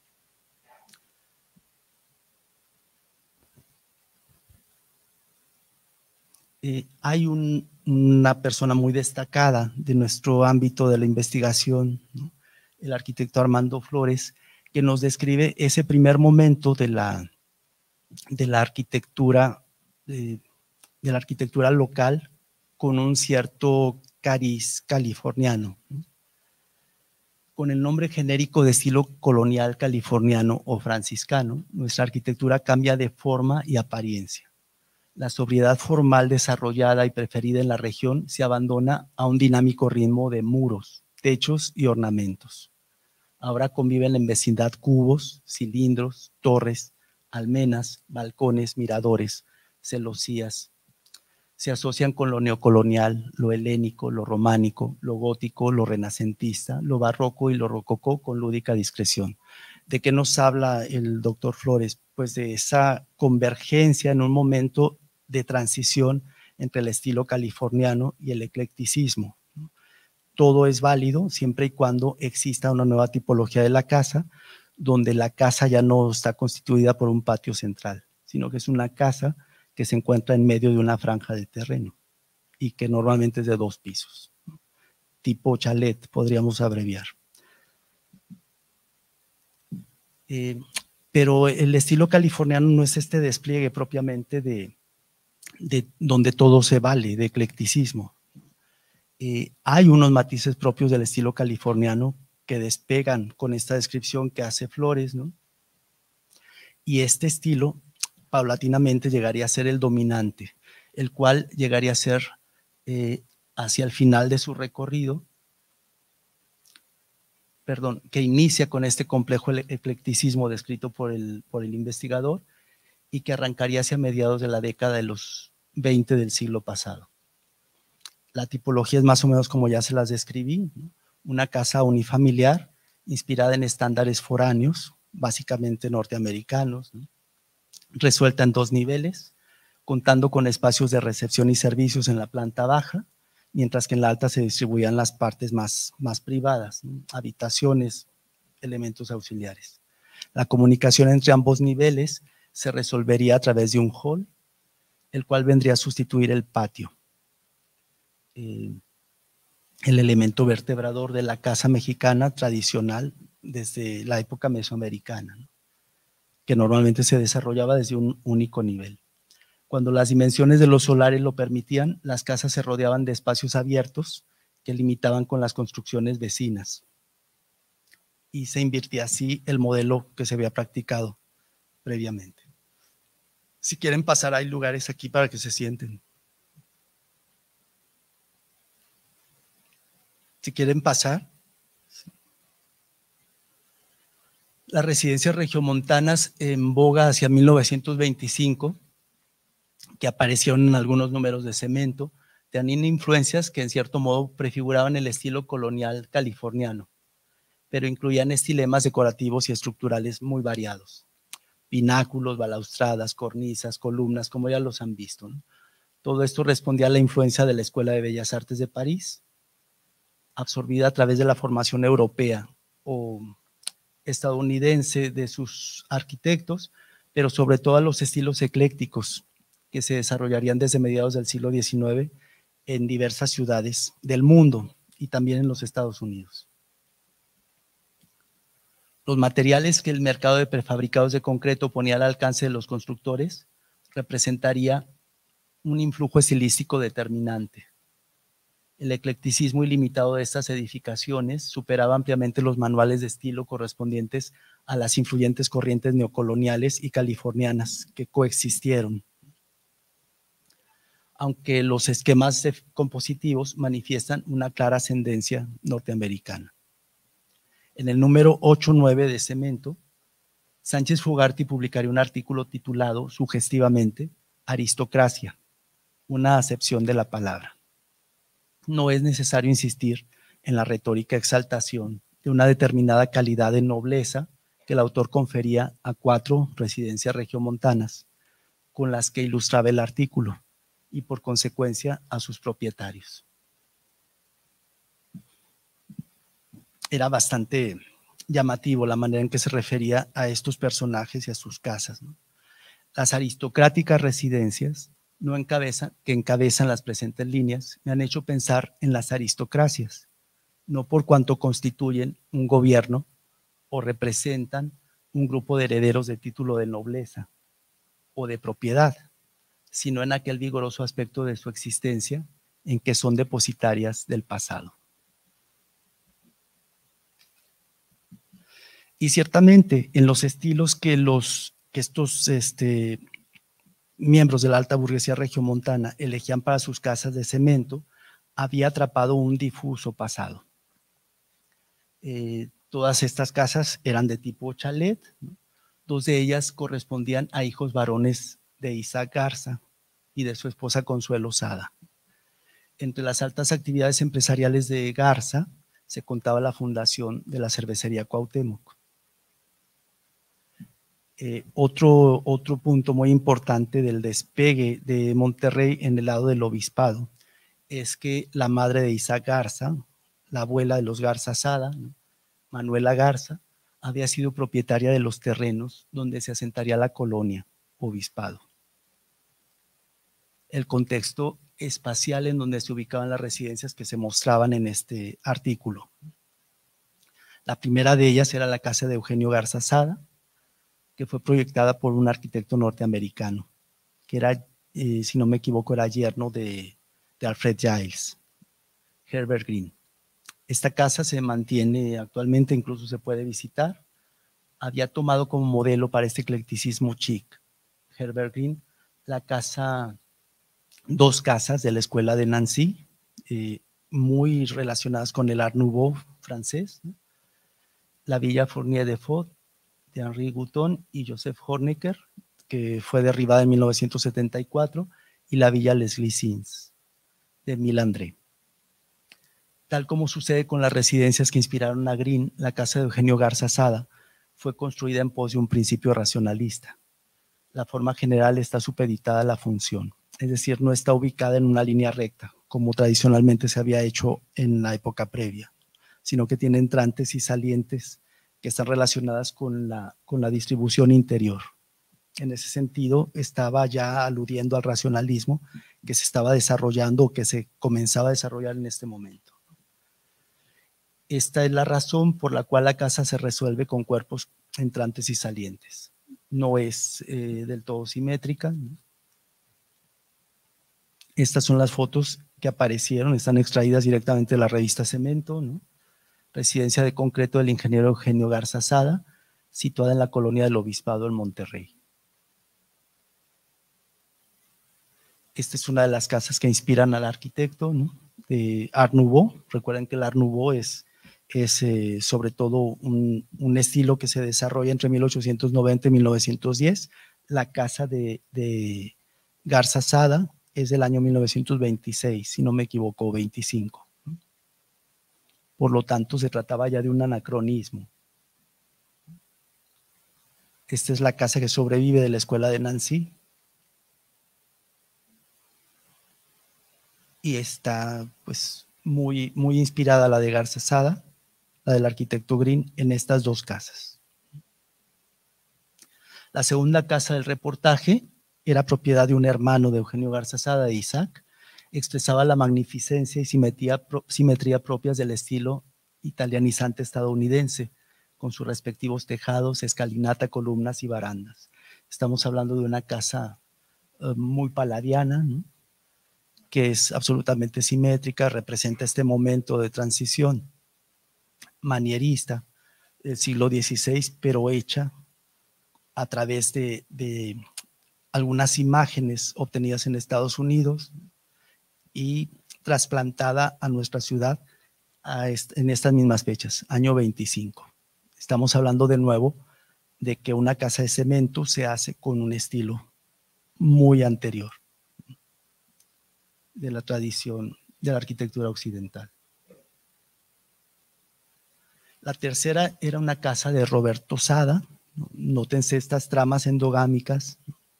Eh, hay un, una persona muy destacada de nuestro ámbito de la investigación, ¿no?, el arquitecto Armando Flores, que nos describe ese primer momento de la, de la arquitectura, de, de la arquitectura local con un cierto cariz californiano, ¿no?, con el nombre genérico de estilo colonial californiano o franciscano. Nuestra arquitectura cambia de forma y apariencia. La sobriedad formal desarrollada y preferida en la región se abandona a un dinámico ritmo de muros, techos y ornamentos. Ahora conviven en vecindad cubos, cilindros, torres, almenas, balcones, miradores, celosías. Se asocian con lo neocolonial, lo helénico, lo románico, lo gótico, lo renacentista, lo barroco y lo rococó con lúdica discreción. ¿De qué nos habla el doctor Flores? Pues de esa convergencia en un momento de transición entre el estilo californiano y el eclecticismo. Todo es válido siempre y cuando exista una nueva tipología de la casa, donde la casa ya no está constituida por un patio central, sino que es una casa que se encuentra en medio de una franja de terreno y que normalmente es de dos pisos, tipo chalet, podríamos abreviar. Eh, pero el estilo californiano no es este despliegue propiamente de, de donde todo se vale, de eclecticismo. Eh, hay unos matices propios del estilo californiano que despegan con esta descripción que hace Flores, ¿no? Y este estilo paulatinamente llegaría a ser el dominante, el cual llegaría a ser eh, hacia el final de su recorrido, perdón, que inicia con este complejo eclecticismo descrito por el, por el investigador y que arrancaría hacia mediados de la década de los veinte del siglo pasado. La tipología es más o menos como ya se las describí, ¿no? Una casa unifamiliar inspirada en estándares foráneos, básicamente norteamericanos, ¿no? Resuelta en dos niveles, contando con espacios de recepción y servicios en la planta baja, mientras que en la alta se distribuían las partes más, más privadas, ¿no? Habitaciones, elementos auxiliares. La comunicación entre ambos niveles se resolvería a través de un hall, el cual vendría a sustituir el patio. Eh, el elemento vertebrador de la casa mexicana tradicional desde la época mesoamericana, ¿no? Que normalmente se desarrollaba desde un único nivel. Cuando las dimensiones de los solares lo permitían, las casas se rodeaban de espacios abiertos que limitaban con las construcciones vecinas. Y se invirtía así el modelo que se había practicado previamente. Si quieren pasar, hay lugares aquí para que se sienten. Si quieren pasar. Las residencias regiomontanas en boga hacia mil novecientos veinticinco, que aparecieron en algunos números de Cemento, tenían influencias que en cierto modo prefiguraban el estilo colonial californiano, pero incluían estilemas decorativos y estructurales muy variados. Pináculos, balaustradas, cornisas, columnas, como ya los han visto, ¿no? Todo esto respondía a la influencia de la Escuela de Bellas Artes de París, absorbida a través de la formación europea o estadounidense de sus arquitectos, pero sobre todo a los estilos eclécticos que se desarrollarían desde mediados del siglo diecinueve en diversas ciudades del mundo y también en los Estados Unidos. Los materiales que el mercado de prefabricados de concreto ponía al alcance de los constructores representaría un influjo estilístico determinante. El eclecticismo ilimitado de estas edificaciones superaba ampliamente los manuales de estilo correspondientes a las influyentes corrientes neocoloniales y californianas que coexistieron, aunque los esquemas compositivos manifiestan una clara ascendencia norteamericana. En el número ocho nueve de Cemento, Sánchez Fugarty publicaría un artículo titulado sugestivamente Aristocracia, una acepción de la palabra. No es necesario insistir en la retórica exaltación de una determinada calidad de nobleza que el autor confería a cuatro residencias regiomontanas con las que ilustraba el artículo y por consecuencia a sus propietarios. Era bastante llamativo la manera en que se refería a estos personajes y a sus casas, ¿no? Las aristocráticas residencias no encabezan, que encabezan las presentes líneas me han hecho pensar en las aristocracias, no por cuanto constituyen un gobierno o representan un grupo de herederos de título de nobleza o de propiedad, sino en aquel vigoroso aspecto de su existencia en que son depositarias del pasado. Y ciertamente en los estilos que, los, que estos este, miembros de la alta burguesía regiomontana elegían para sus casas de cemento, había atrapado un difuso pasado. Eh, todas estas casas eran de tipo chalet, ¿no? Dos de ellas correspondían a hijos varones de Isaac Garza y de su esposa Consuelo Sada. Entre las altas actividades empresariales de Garza se contaba la fundación de la cervecería Cuauhtémoc. Eh, otro, otro punto muy importante del despegue de Monterrey en el lado del obispado es que la madre de Isaac Garza, la abuela de los Garza Sada, ¿no? Manuela Garza, había sido propietaria de los terrenos donde se asentaría la colonia obispado. El contexto espacial en donde se ubicaban las residencias que se mostraban en este artículo. La primera de ellas era la casa de Eugenio Garza Sada, que fue proyectada por un arquitecto norteamericano, que era, eh, si no me equivoco, era yerno de, de Alfred Giles, Herbert Green. Esta casa se mantiene actualmente, incluso se puede visitar. Había tomado como modelo para este eclecticismo chic, Herbert Green, la casa, dos casas de la escuela de Nancy, eh, muy relacionadas con el Art Nouveau francés, ¿no? La Villa Fournier de Faux, de Henri Gouton y Joseph Hornecker, que fue derribada en mil novecientos setenta y cuatro, y la Villa Les Glycines, de Émile André. Tal como sucede con las residencias que inspiraron a Green, la casa de Eugenio Garza Sada fue construida en pos de un principio racionalista. La forma general está supeditada a la función, es decir, no está ubicada en una línea recta, como tradicionalmente se había hecho en la época previa, sino que tiene entrantes y salientes que están relacionadas con la, con la distribución interior. En ese sentido, estaba ya aludiendo al racionalismo que se estaba desarrollando o que se comenzaba a desarrollar en este momento. Esta es la razón por la cual la casa se resuelve con cuerpos entrantes y salientes. No es eh, del todo simétrica, ¿no? Estas son las fotos que aparecieron, están extraídas directamente de la revista Cemento, ¿no? Residencia de concreto del ingeniero Eugenio Garza Sada, situada en la colonia del Obispado en Monterrey. Esta es una de las casas que inspiran al arquitecto, ¿no? De Art Nouveau. Recuerden que el Art Nouveau es, es eh, sobre todo un, un estilo que se desarrolla entre mil ochocientos noventa y mil novecientos diez. La casa de, de Garza Sada es del año mil novecientos veintiséis, si no me equivoco, veinticinco. Por lo tanto, se trataba ya de un anacronismo. Esta es la casa que sobrevive de la escuela de Nancy. Y está pues muy, muy inspirada la de Garza Sada, la del arquitecto Green, en estas dos casas. La segunda casa del reportaje era propiedad de un hermano de Eugenio Garza Sada, de Isaac. Expresaba la magnificencia y simetría, simetría propias del estilo italianizante estadounidense, con sus respectivos tejados, escalinata, columnas y barandas. Estamos hablando de una casa uh, muy palladiana, ¿no? Que es absolutamente simétrica, representa este momento de transición manierista del siglo dieciséis, pero hecha a través de, de algunas imágenes obtenidas en Estados Unidos y trasplantada a nuestra ciudad a est en estas mismas fechas, año veinticinco. Estamos hablando de nuevo de que una casa de cemento se hace con un estilo muy anterior de la tradición de la arquitectura occidental. La tercera era una casa de Roberto Sada. Nótense estas tramas endogámicas.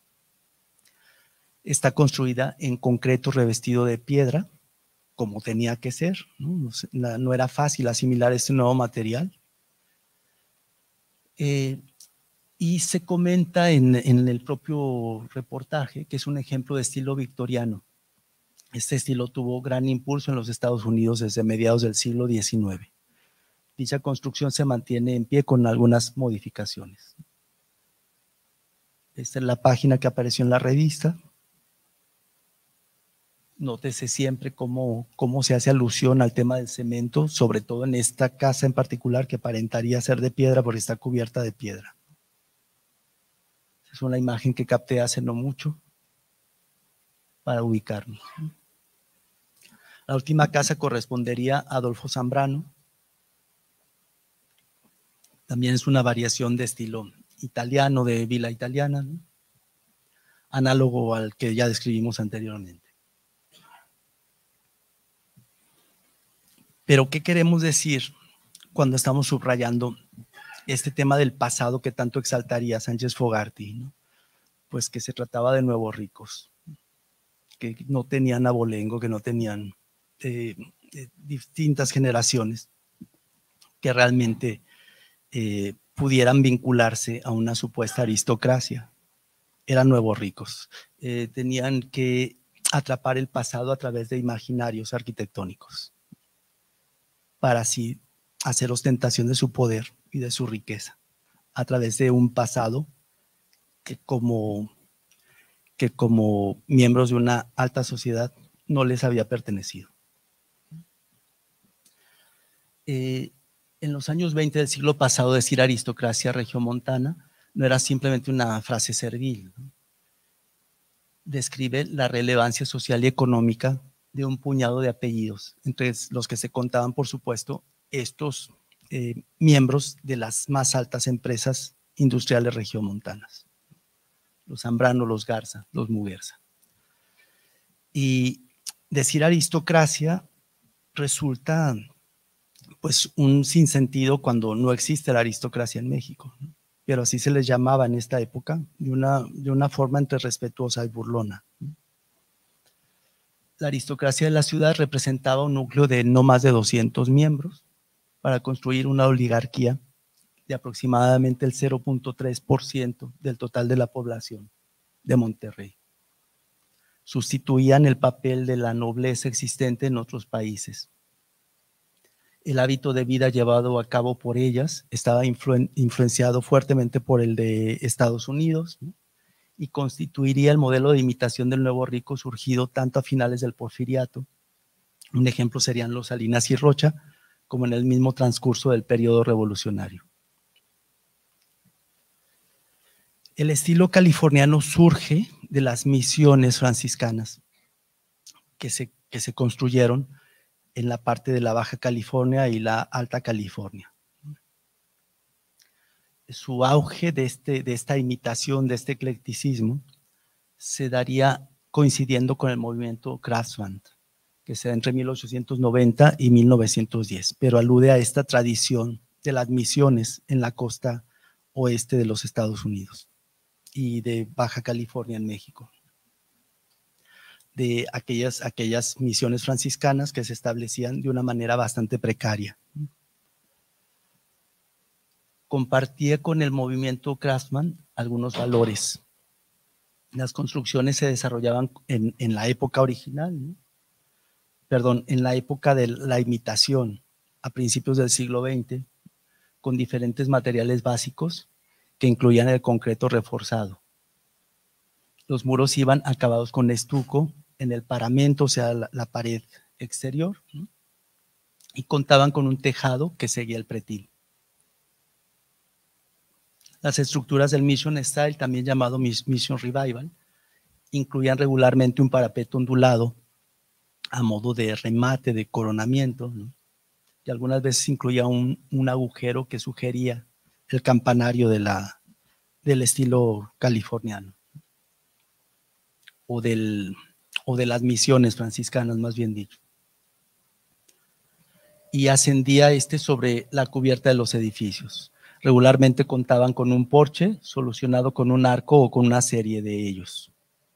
Está construida en concreto revestido de piedra, como tenía que ser, ¿no? No era fácil asimilar este nuevo material. Eh, y se comenta en, en el propio reportaje que es un ejemplo de estilo victoriano. Este estilo tuvo gran impulso en los Estados Unidos desde mediados del siglo diecinueve. Dicha construcción se mantiene en pie con algunas modificaciones. Esta es la página que apareció en la revista. Nótese siempre cómo, cómo se hace alusión al tema del cemento, sobre todo en esta casa en particular que aparentaría ser de piedra porque está cubierta de piedra. Es una imagen que capté hace no mucho para ubicarnos. La última casa correspondería a Adolfo Zambrano. También es una variación de estilo italiano, de villa italiana, ¿no? Análogo al que ya describimos anteriormente. Pero, ¿qué queremos decir cuando estamos subrayando este tema del pasado que tanto exaltaría Sánchez Fogarty, ¿no? Pues que se trataba de nuevos ricos, que no tenían abolengo, que no tenían eh, eh, distintas generaciones que realmente eh, pudieran vincularse a una supuesta aristocracia. Eran nuevos ricos, eh, tenían que atrapar el pasado a través de imaginarios arquitectónicos para así hacer ostentación de su poder y de su riqueza a través de un pasado que como, que como miembros de una alta sociedad no les había pertenecido. Eh, en los años veinte del siglo pasado, decir aristocracia regiomontana no era simplemente una frase servil, ¿no? Describe la relevancia social y económica de un puñado de apellidos, entre los que se contaban, por supuesto, estos eh, miembros de las más altas empresas industriales regiomontanas, los Zambrano, los Garza, los Muguerza. Y decir aristocracia resulta pues un sinsentido cuando no existe la aristocracia en México, ¿no? Pero así se les llamaba en esta época, de una, de una forma entre respetuosa y burlona. La aristocracia de la ciudad representaba un núcleo de no más de doscientos miembros para construir una oligarquía de aproximadamente el cero punto tres por ciento del total de la población de Monterrey. Sustituían el papel de la nobleza existente en otros países. El hábito de vida llevado a cabo por ellas estaba influen, influenciado fuertemente por el de Estados Unidos, ¿no? Y constituiría el modelo de imitación del nuevo rico surgido tanto a finales del Porfiriato. Un ejemplo serían los Salinas y Rocha, como en el mismo transcurso del periodo revolucionario. El estilo californiano surge de las misiones franciscanas que se, que se construyeron en la parte de la Baja California y la Alta California. Su auge de, este, de esta imitación, de este eclecticismo, se daría coincidiendo con el movimiento Craftsman, que se da entre mil ochocientos noventa y mil novecientos diez, pero alude a esta tradición de las misiones en la costa oeste de los Estados Unidos y de Baja California en México. De aquellas, aquellas misiones franciscanas que se establecían de una manera bastante precaria. Compartía con el movimiento Craftsman algunos valores. Las construcciones se desarrollaban en, en la época original, ¿no? Perdón, en la época de la imitación, a principios del siglo veinte, con diferentes materiales básicos que incluían el concreto reforzado. Los muros iban acabados con estuco en el paramento, o sea, la, la pared exterior, ¿no? Y contaban con un tejado que seguía el pretil. Las estructuras del Mission Style, también llamado Mission Revival, incluían regularmente un parapeto ondulado a modo de remate, de coronamiento, ¿no? Y algunas veces incluía un, un agujero que sugería el campanario de la, del estilo californiano o del... o de las misiones franciscanas, más bien dicho. Y ascendía este sobre la cubierta de los edificios. Regularmente contaban con un porche solucionado con un arco o con una serie de ellos.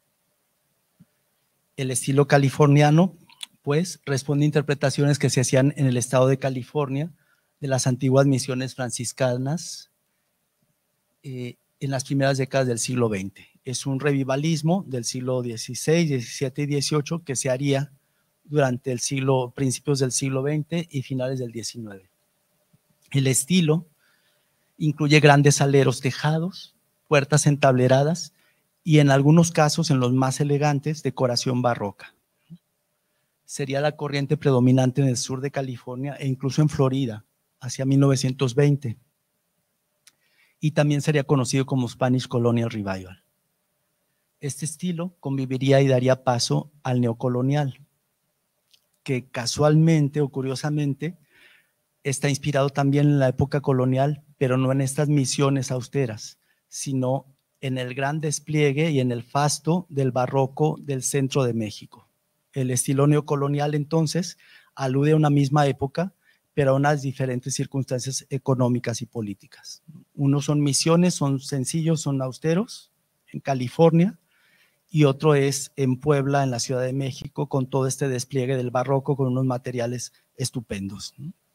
El estilo californiano, pues, responde a interpretaciones que se hacían en el estado de California de las antiguas misiones franciscanas eh, en las primeras décadas del siglo veinte. Es un revivalismo del siglo dieciséis, diecisiete y dieciocho que se haría durante el siglo, principios del siglo veinte y finales del diecinueve. El estilo incluye grandes aleros tejados, puertas entableradas y en algunos casos, en los más elegantes, decoración barroca. Sería la corriente predominante en el sur de California e incluso en Florida, hacia mil novecientos veinte. Y también sería conocido como Spanish Colonial Revival. Este estilo conviviría y daría paso al neocolonial, que casualmente o curiosamente está inspirado también en la época colonial, pero no en estas misiones austeras, sino en el gran despliegue y en el fasto del barroco del centro de México. El estilo neocolonial entonces alude a una misma época, pero a unas diferentes circunstancias económicas y políticas. Unos son misiones, son sencillos, son austeros, en California, y otro es en Puebla, en la Ciudad de México, con todo este despliegue del barroco, con unos materiales estupendos.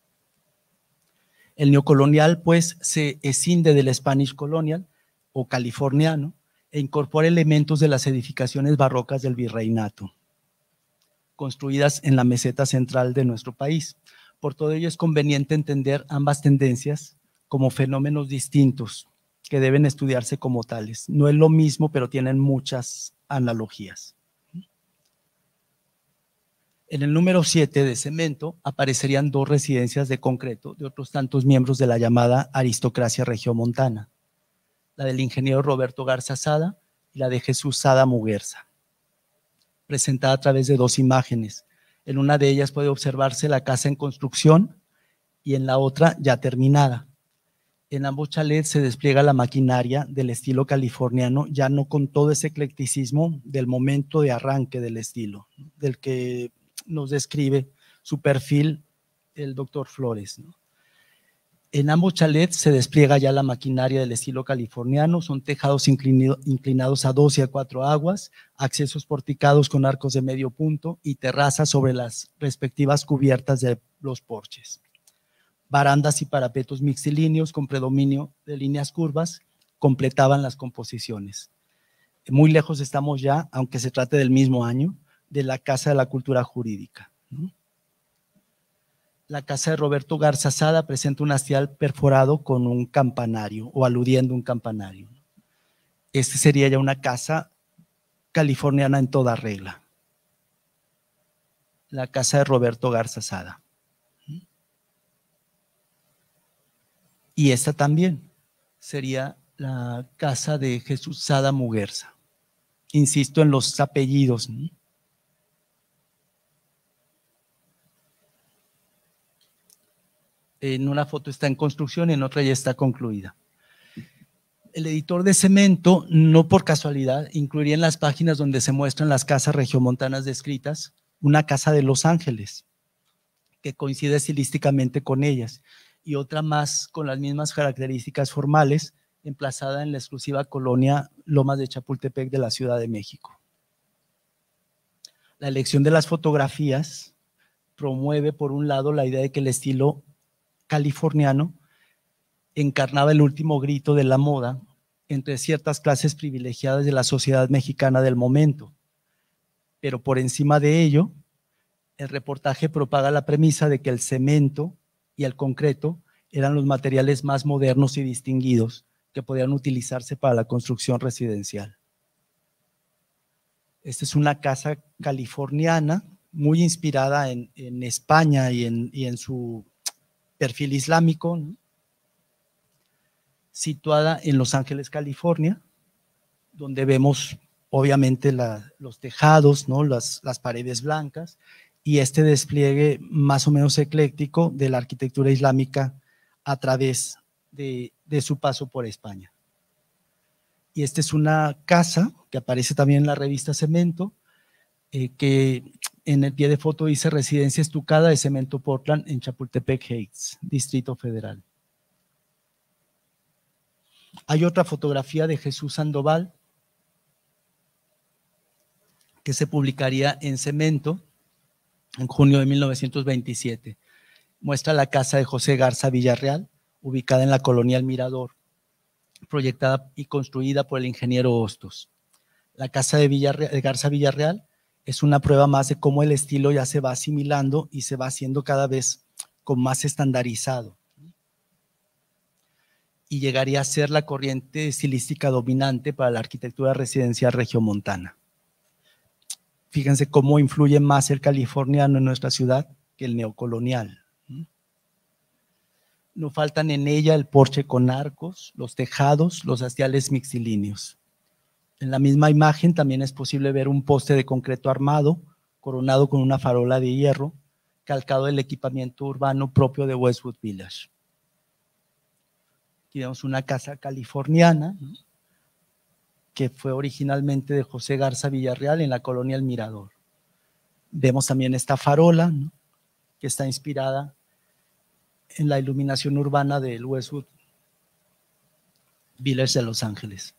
El neocolonial, pues, se escinde del Spanish Colonial o californiano e incorpora elementos de las edificaciones barrocas del virreinato, construidas en la meseta central de nuestro país. Por todo ello es conveniente entender ambas tendencias como fenómenos distintos que deben estudiarse como tales. No es lo mismo, pero tienen muchas analogías. En el número siete de cemento aparecerían dos residencias de concreto de otros tantos miembros de la llamada aristocracia regiomontana, la del ingeniero Roberto Garza Sada y la de Jesús Sada Muguerza, presentada a través de dos imágenes. En una de ellas puede observarse la casa en construcción y en la otra ya terminada. En ambos chalets se despliega la maquinaria del estilo californiano, ya no con todo ese eclecticismo del momento de arranque del estilo, del que nos describe su perfil el doctor Flores, ¿no? En ambos chalets se despliega ya la maquinaria del estilo californiano, son tejados inclinados a dos y a cuatro aguas, accesos porticados con arcos de medio punto y terrazas sobre las respectivas cubiertas de los porches. Barandas y parapetos mixtilíneos con predominio de líneas curvas completaban las composiciones. Muy lejos estamos ya, aunque se trate del mismo año, de la Casa de la Cultura Jurídica, ¿no? La casa de Roberto Garza Sada presenta un hastial perforado con un campanario o aludiendo a un campanario. Este sería ya una casa californiana en toda regla. La casa de Roberto Garza Sada. Y esta también sería la casa de Jesús Sada Muguerza. Insisto en los apellidos, ¿no? En una foto está en construcción y en otra ya está concluida. El editor de cemento, no por casualidad, incluiría en las páginas donde se muestran las casas regiomontanas descritas, una casa de Los Ángeles, que coincide estilísticamente con ellas, y otra más con las mismas características formales, emplazada en la exclusiva colonia Lomas de Chapultepec de la Ciudad de México. La elección de las fotografías promueve, por un lado, la idea de que el estilo californiano encarnaba el último grito de la moda entre ciertas clases privilegiadas de la sociedad mexicana del momento. Pero por encima de ello, el reportaje propaga la premisa de que el cemento y el concreto eran los materiales más modernos y distinguidos que podían utilizarse para la construcción residencial. Esta es una casa californiana muy inspirada en, en España y en, y en su perfil islámico, ¿no? Situada en Los Ángeles, California, donde vemos obviamente la, los tejados, ¿no? las, las paredes blancas y este despliegue más o menos ecléctico de la arquitectura islámica a través de, de su paso por España. Y esta es una casa que aparece también en la revista Cemento, eh, que en el pie de foto dice Residencia Estucada de Cemento Portland en Chapultepec Heights, Distrito Federal. Hay otra fotografía de Jesús Sandoval que se publicaría en Cemento en junio de mil novecientos veintisiete. Muestra la casa de José Garza Villarreal, ubicada en la colonia El Mirador, proyectada y construida por el ingeniero Hostos. La casa de, Villarreal, de Garza Villarreal es una prueba más de cómo el estilo ya se va asimilando y se va haciendo cada vez con más estandarizado. Y llegaría a ser la corriente estilística dominante para la arquitectura residencial regiomontana. Fíjense cómo influye más el californiano en nuestra ciudad que el neocolonial. No faltan en ella el porche con arcos, los tejados, los hastiales mixtilíneos. En la misma imagen también es posible ver un poste de concreto armado, coronado con una farola de hierro, calcado del equipamiento urbano propio de Westwood Village. Aquí vemos una casa californiana, ¿no? Que fue originalmente de José Garza Villarreal en la colonia El Mirador. Vemos también esta farola, ¿no? Que está inspirada en la iluminación urbana del Westwood Village de Los Ángeles.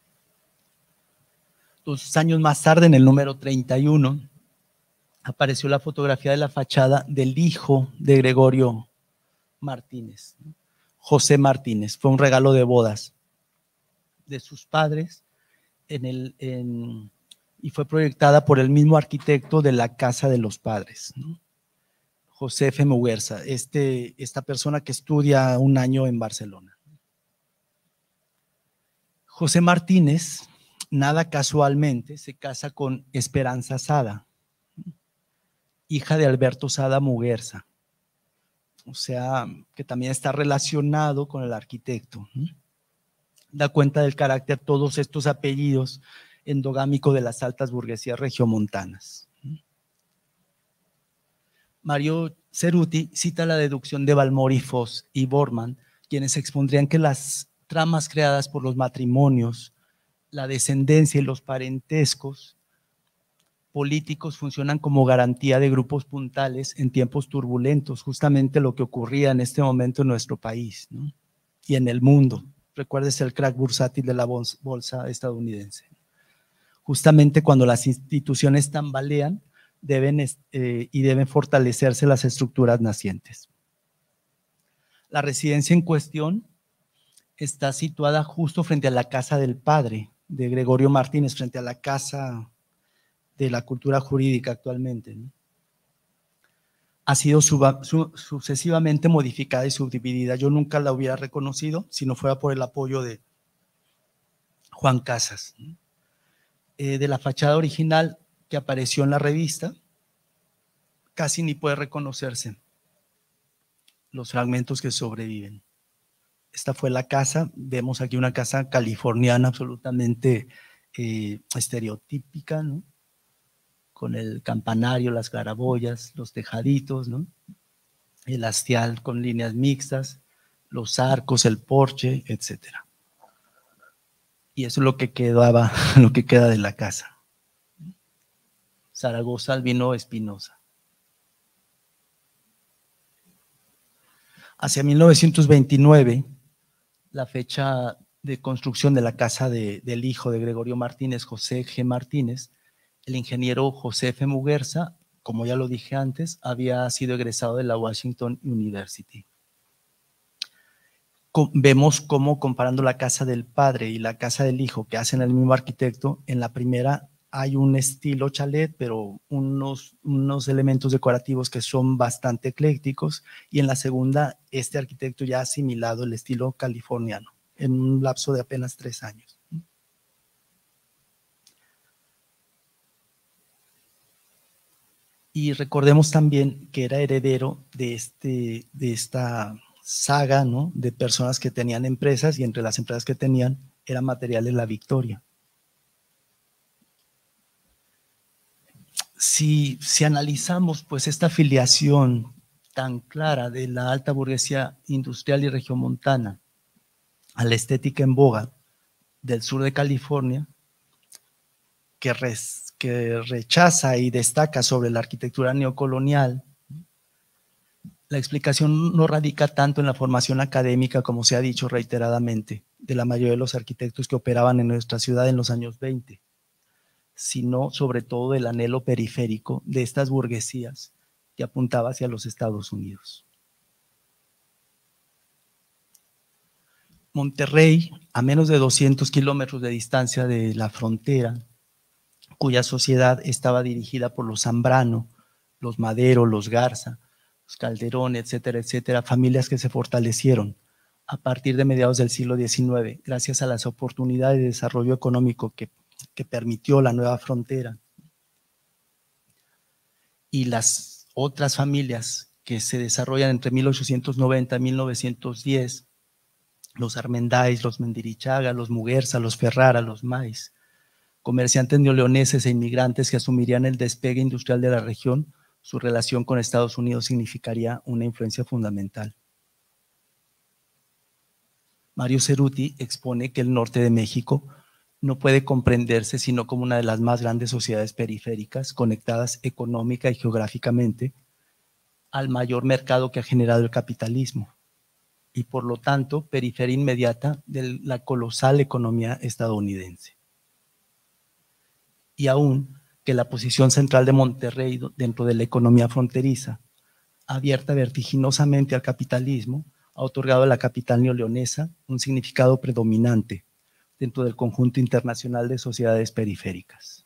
Dos años más tarde, en el número treinta y uno, apareció la fotografía de la fachada del hijo de Gregorio Martínez, ¿no? José Martínez. Fue un regalo de bodas de sus padres en el, en, y fue proyectada por el mismo arquitecto de la casa de los padres, ¿no? José F. Muguerza, este, esta persona que estudia un año en Barcelona. José Martínez, nada casualmente, se casa con Esperanza Sada, hija de Alberto Sada Muguerza, o sea, que también está relacionado con el arquitecto. Da cuenta del carácter todos estos apellidos endogámicos de las altas burguesías regiomontanas. Mario Ceruti cita la deducción de Balmori, Foss y Bormann, quienes expondrían que las tramas creadas por los matrimonios, la descendencia y los parentescos políticos funcionan como garantía de grupos puntales en tiempos turbulentos, justamente lo que ocurría en este momento en nuestro país, ¿no? Y en el mundo. Recuérdese el crack bursátil de la bolsa estadounidense. Justamente cuando las instituciones tambalean deben, eh, y deben fortalecerse las estructuras nacientes. La residencia en cuestión está situada justo frente a la casa del padre de Gregorio Martínez, frente a la casa de la cultura jurídica actualmente, ¿no? Ha sido suba, su, sucesivamente modificada y subdividida. Yo nunca la hubiera reconocido si no fuera por el apoyo de Juan Casas, ¿no? Eh, de la fachada original que apareció en la revista, casi ni puede reconocerse los fragmentos que sobreviven. Esta fue la casa, vemos aquí una casa californiana absolutamente eh, estereotípica, ¿no? Con el campanario, las claraboyas, los tejaditos, ¿no? El hastial con líneas mixtas, los arcos, el porche, etcétera. Y eso es lo que quedaba, lo que queda de la casa. Zaragoza Albino Espinosa. Hacia mil novecientos veintinueve, la fecha de construcción de la casa de, del hijo de Gregorio Martínez, José G. Martínez, el ingeniero José F. Muguerza, como ya lo dije antes, había sido egresado de la Washington University. Vemos cómo, comparando la casa del padre y la casa del hijo que hacen el mismo arquitecto, en la primera hay un estilo chalet, pero unos, unos elementos decorativos que son bastante eclécticos, y en la segunda este arquitecto ya ha asimilado el estilo californiano en un lapso de apenas tres años. Y recordemos también que era heredero de, este, de esta saga, ¿no?, de personas que tenían empresas, y entre las empresas que tenían eran Materiales La Victoria. Si, si analizamos pues esta filiación tan clara de la alta burguesía industrial y regiomontana a la estética en boga del sur de California, que, res, que rechaza y destaca sobre la arquitectura neocolonial, la explicación no radica tanto en la formación académica, como se ha dicho reiteradamente, de la mayoría de los arquitectos que operaban en nuestra ciudad en los años veinte, sino sobre todo del anhelo periférico de estas burguesías que apuntaba hacia los Estados Unidos. Monterrey, a menos de doscientos kilómetros de distancia de la frontera, cuya sociedad estaba dirigida por los Zambrano, los Madero, los Garza, los Calderón, etcétera, etcétera, familias que se fortalecieron a partir de mediados del siglo diecinueve, gracias a las oportunidades de desarrollo económico que, que permitió la nueva frontera. Y las otras familias que se desarrollan entre mil ochocientos noventa y mil novecientos diez, los Armendáriz, los Mendirichaga, los Muguerza, los Ferrara, los Máiz, comerciantes neoleoneses e inmigrantes que asumirían el despegue industrial de la región, su relación con Estados Unidos significaría una influencia fundamental. Mario Ceruti expone que el norte de México no puede comprenderse sino como una de las más grandes sociedades periféricas conectadas económica y geográficamente al mayor mercado que ha generado el capitalismo, y por lo tanto periferia inmediata de la colosal economía estadounidense. Y aún que la posición central de Monterrey dentro de la economía fronteriza, abierta vertiginosamente al capitalismo, ha otorgado a la capital neoleonesa un significado predominante dentro del conjunto internacional de sociedades periféricas.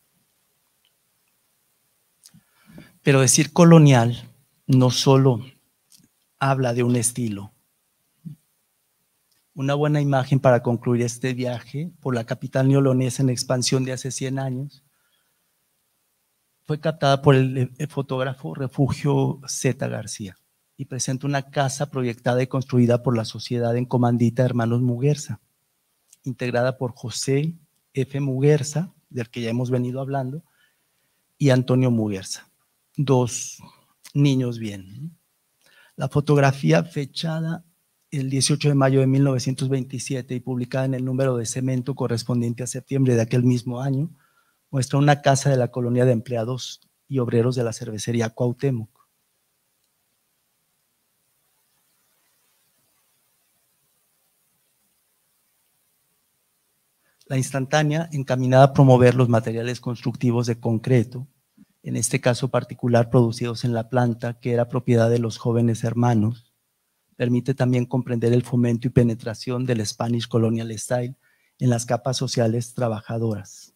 Pero decir colonial no solo habla de un estilo. Una buena imagen para concluir este viaje por la capital neolonesa en expansión de hace cien años fue captada por el, el fotógrafo Refugio Z. García y presenta una casa proyectada y construida por la Sociedad en Comandita Hermanos Muguerza, integrada por José F. Muguerza, del que ya hemos venido hablando, y Antonio Muguerza, dos niños bien. La fotografía fechada el dieciocho de mayo de mil novecientos veintisiete y publicada en el número de Cemento correspondiente a septiembre de aquel mismo año, muestra una casa de la colonia de empleados y obreros de la cervecería Cuauhtémoc. La instantánea, encaminada a promover los materiales constructivos de concreto, en este caso particular producidos en la planta, que era propiedad de los jóvenes hermanos, permite también comprender el fomento y penetración del Spanish Colonial Style en las capas sociales trabajadoras.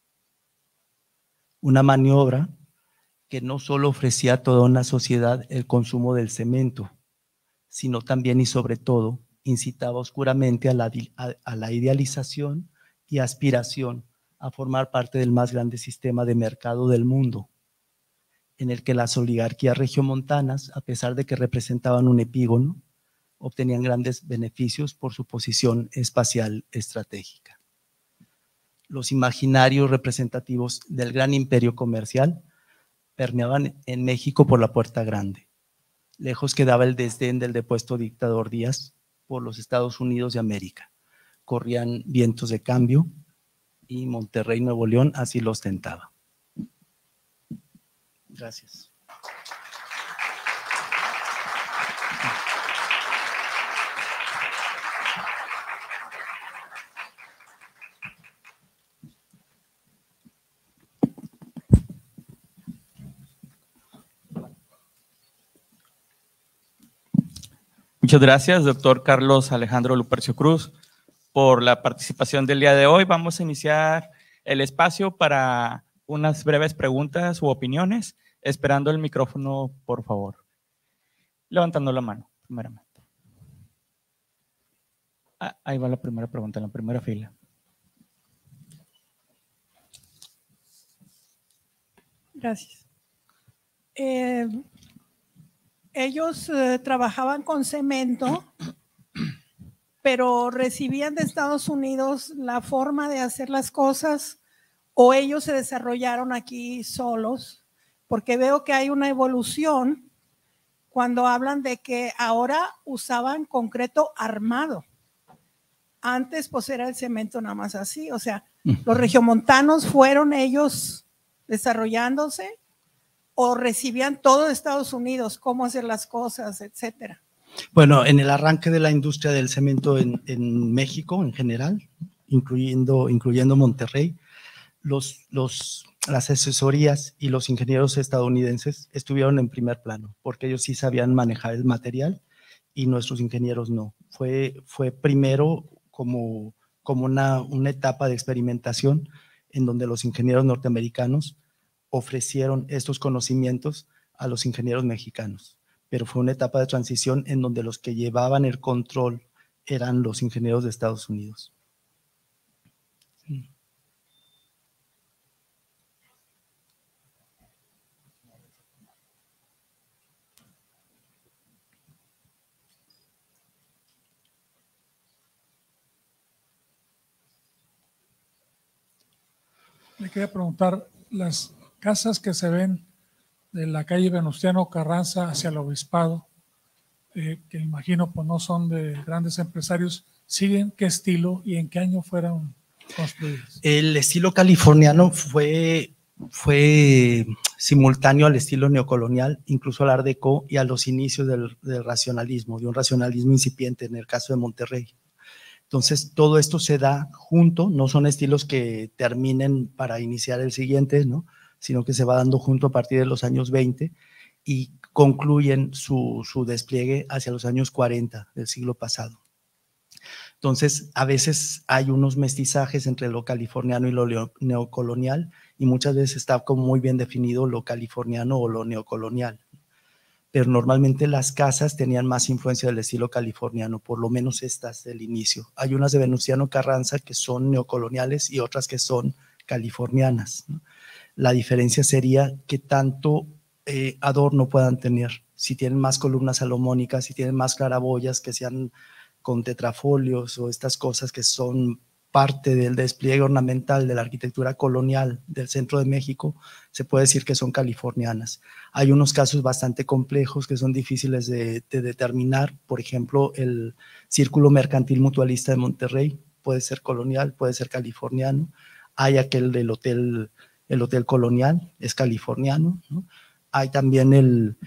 Una maniobra que no solo ofrecía a toda una sociedad el consumo del cemento, sino también y sobre todo incitaba oscuramente a la, a, a la idealización y aspiración a formar parte del más grande sistema de mercado del mundo, en el que las oligarquías regiomontanas, a pesar de que representaban un epígono, obtenían grandes beneficios por su posición espacial estratégica. Los imaginarios representativos del gran imperio comercial permeaban en México por la Puerta Grande. Lejos quedaba el desdén del depuesto dictador Díaz por los Estados Unidos de América. Corrían vientos de cambio y Monterrey, Nuevo León, así lo ostentaba. Gracias. Muchas gracias, doctor Carlos Alejandro Lupercio Cruz, por la participación del día de hoy. Vamos a iniciar el espacio para unas breves preguntas u opiniones, esperando el micrófono, por favor. Levantando la mano, primeramente. Ah, ahí va la primera pregunta, en la primera fila. Gracias. Eh, ellos eh, trabajaban con cemento, pero recibían de Estados Unidos la forma de hacer las cosas o ellos se desarrollaron aquí solos, porque veo que hay una evolución cuando hablan de que ahora usaban concreto armado. Antes pues era el cemento nada más así, o sea, los regiomontanos fueron ellos desarrollándose o recibían todo de Estados Unidos, cómo hacer las cosas, etcétera. Bueno, en el arranque de la industria del cemento en, en México en general, incluyendo, incluyendo Monterrey, los, los, las asesorías y los ingenieros estadounidenses estuvieron en primer plano, porque ellos sí sabían manejar el material y nuestros ingenieros no. Fue, fue primero como, como una, una etapa de experimentación en donde los ingenieros norteamericanos ofrecieron estos conocimientos a los ingenieros mexicanos, pero fue una etapa de transición en donde los que llevaban el control eran los ingenieros de Estados Unidos. Sí. Le quería preguntar, las casas que se ven de la calle Venustiano Carranza hacia el Obispado, eh, que imagino pues no son de grandes empresarios, ¿siguen qué estilo y en qué año fueron construidas? El estilo californiano fue, fue simultáneo al estilo neocolonial, incluso al Art Deco y a los inicios del, del racionalismo, de un racionalismo incipiente en el caso de Monterrey. Entonces, todo esto se da junto, no son estilos que terminen para iniciar el siguiente, ¿no? Sino que se va dando junto a partir de los años veinte y concluyen su, su despliegue hacia los años cuarenta del siglo pasado. Entonces, a veces hay unos mestizajes entre lo californiano y lo neocolonial y muchas veces está como muy bien definido lo californiano o lo neocolonial. pero normalmente las casas tenían más influencia del estilo californiano, por lo menos estas del inicio. Hay unas de Venustiano Carranza que son neocoloniales y otras que son californianas, ¿no? La diferencia sería qué tanto eh, adorno puedan tener, si tienen más columnas salomónicas, si tienen más claraboyas que sean con tetrafolios o estas cosas que son parte del despliegue ornamental de la arquitectura colonial del centro de México, se puede decir que son californianas. Hay unos casos bastante complejos que son difíciles de, de determinar, por ejemplo, el Círculo Mercantil Mutualista de Monterrey puede ser colonial, puede ser californiano. Hay aquel del hotel, el Hotel Colonial, es californiano, ¿no? Hay también el,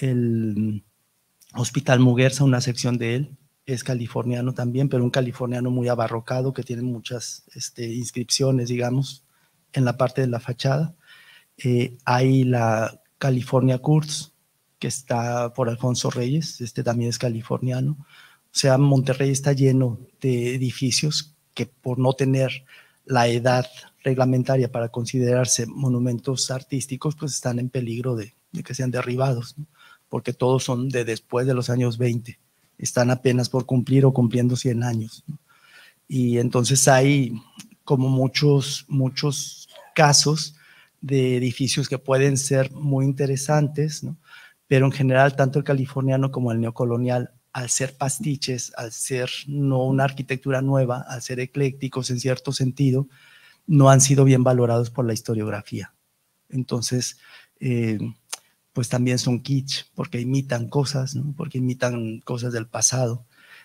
el Hospital Muguerza, una sección de él, es californiano también, pero un californiano muy abarrocado que tiene muchas este, inscripciones, digamos, en la parte de la fachada. Eh, hay la California Kurz, que está por Alfonso Reyes, este también es californiano. O sea, Monterrey está lleno de edificios que por no tener la edad reglamentaria para considerarse monumentos artísticos, pues están en peligro de, de que sean derribados, ¿no? Porque todos son de después de los años veinte. Están apenas por cumplir o cumpliendo cien años, ¿no? Y entonces hay como muchos, muchos casos de edificios que pueden ser muy interesantes, ¿no? Pero en general tanto el californiano como el neocolonial, al ser pastiches, al ser no una arquitectura nueva, al ser eclécticos en cierto sentido, no han sido bien valorados por la historiografía. Entonces, eh, pues también son kitsch, porque imitan cosas, ¿no? Porque imitan cosas del pasado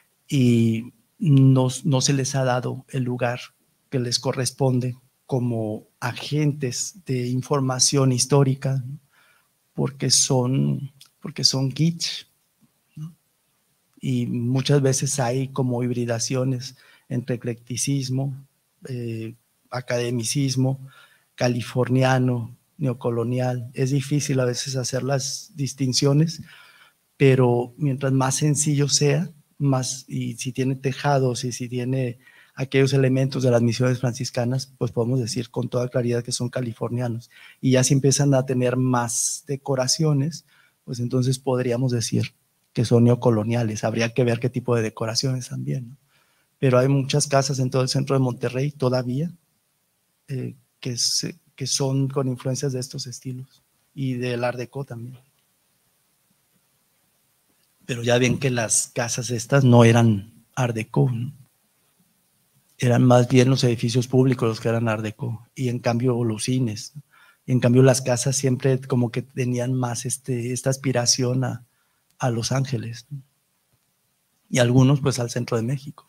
y no, no se les ha dado el lugar que les corresponde como agentes de información histórica, ¿no? porque son, porque son kitsch, ¿no? Y muchas veces hay como hibridaciones entre eclecticismo, eh, academicismo, californiano, neocolonial. Es difícil a veces hacer las distinciones, pero mientras más sencillo sea, más, y si tiene tejados y si tiene aquellos elementos de las misiones franciscanas, pues podemos decir con toda claridad que son californianos. Y ya si empiezan a tener más decoraciones, pues entonces podríamos decir que son neocoloniales. Habría que ver qué tipo de decoraciones también, ¿no? Pero hay muchas casas en todo el centro de Monterrey todavía eh, que se que son con influencias de estos estilos y del Art Deco también. Pero ya ven que las casas estas no eran Art Deco, ¿no? Eran más bien los edificios públicos los que eran Art Deco, y en cambio los cines, ¿no? Y en cambio las casas siempre como que tenían más este, esta aspiración a, a Los Ángeles, ¿no? Y algunos pues al centro de México.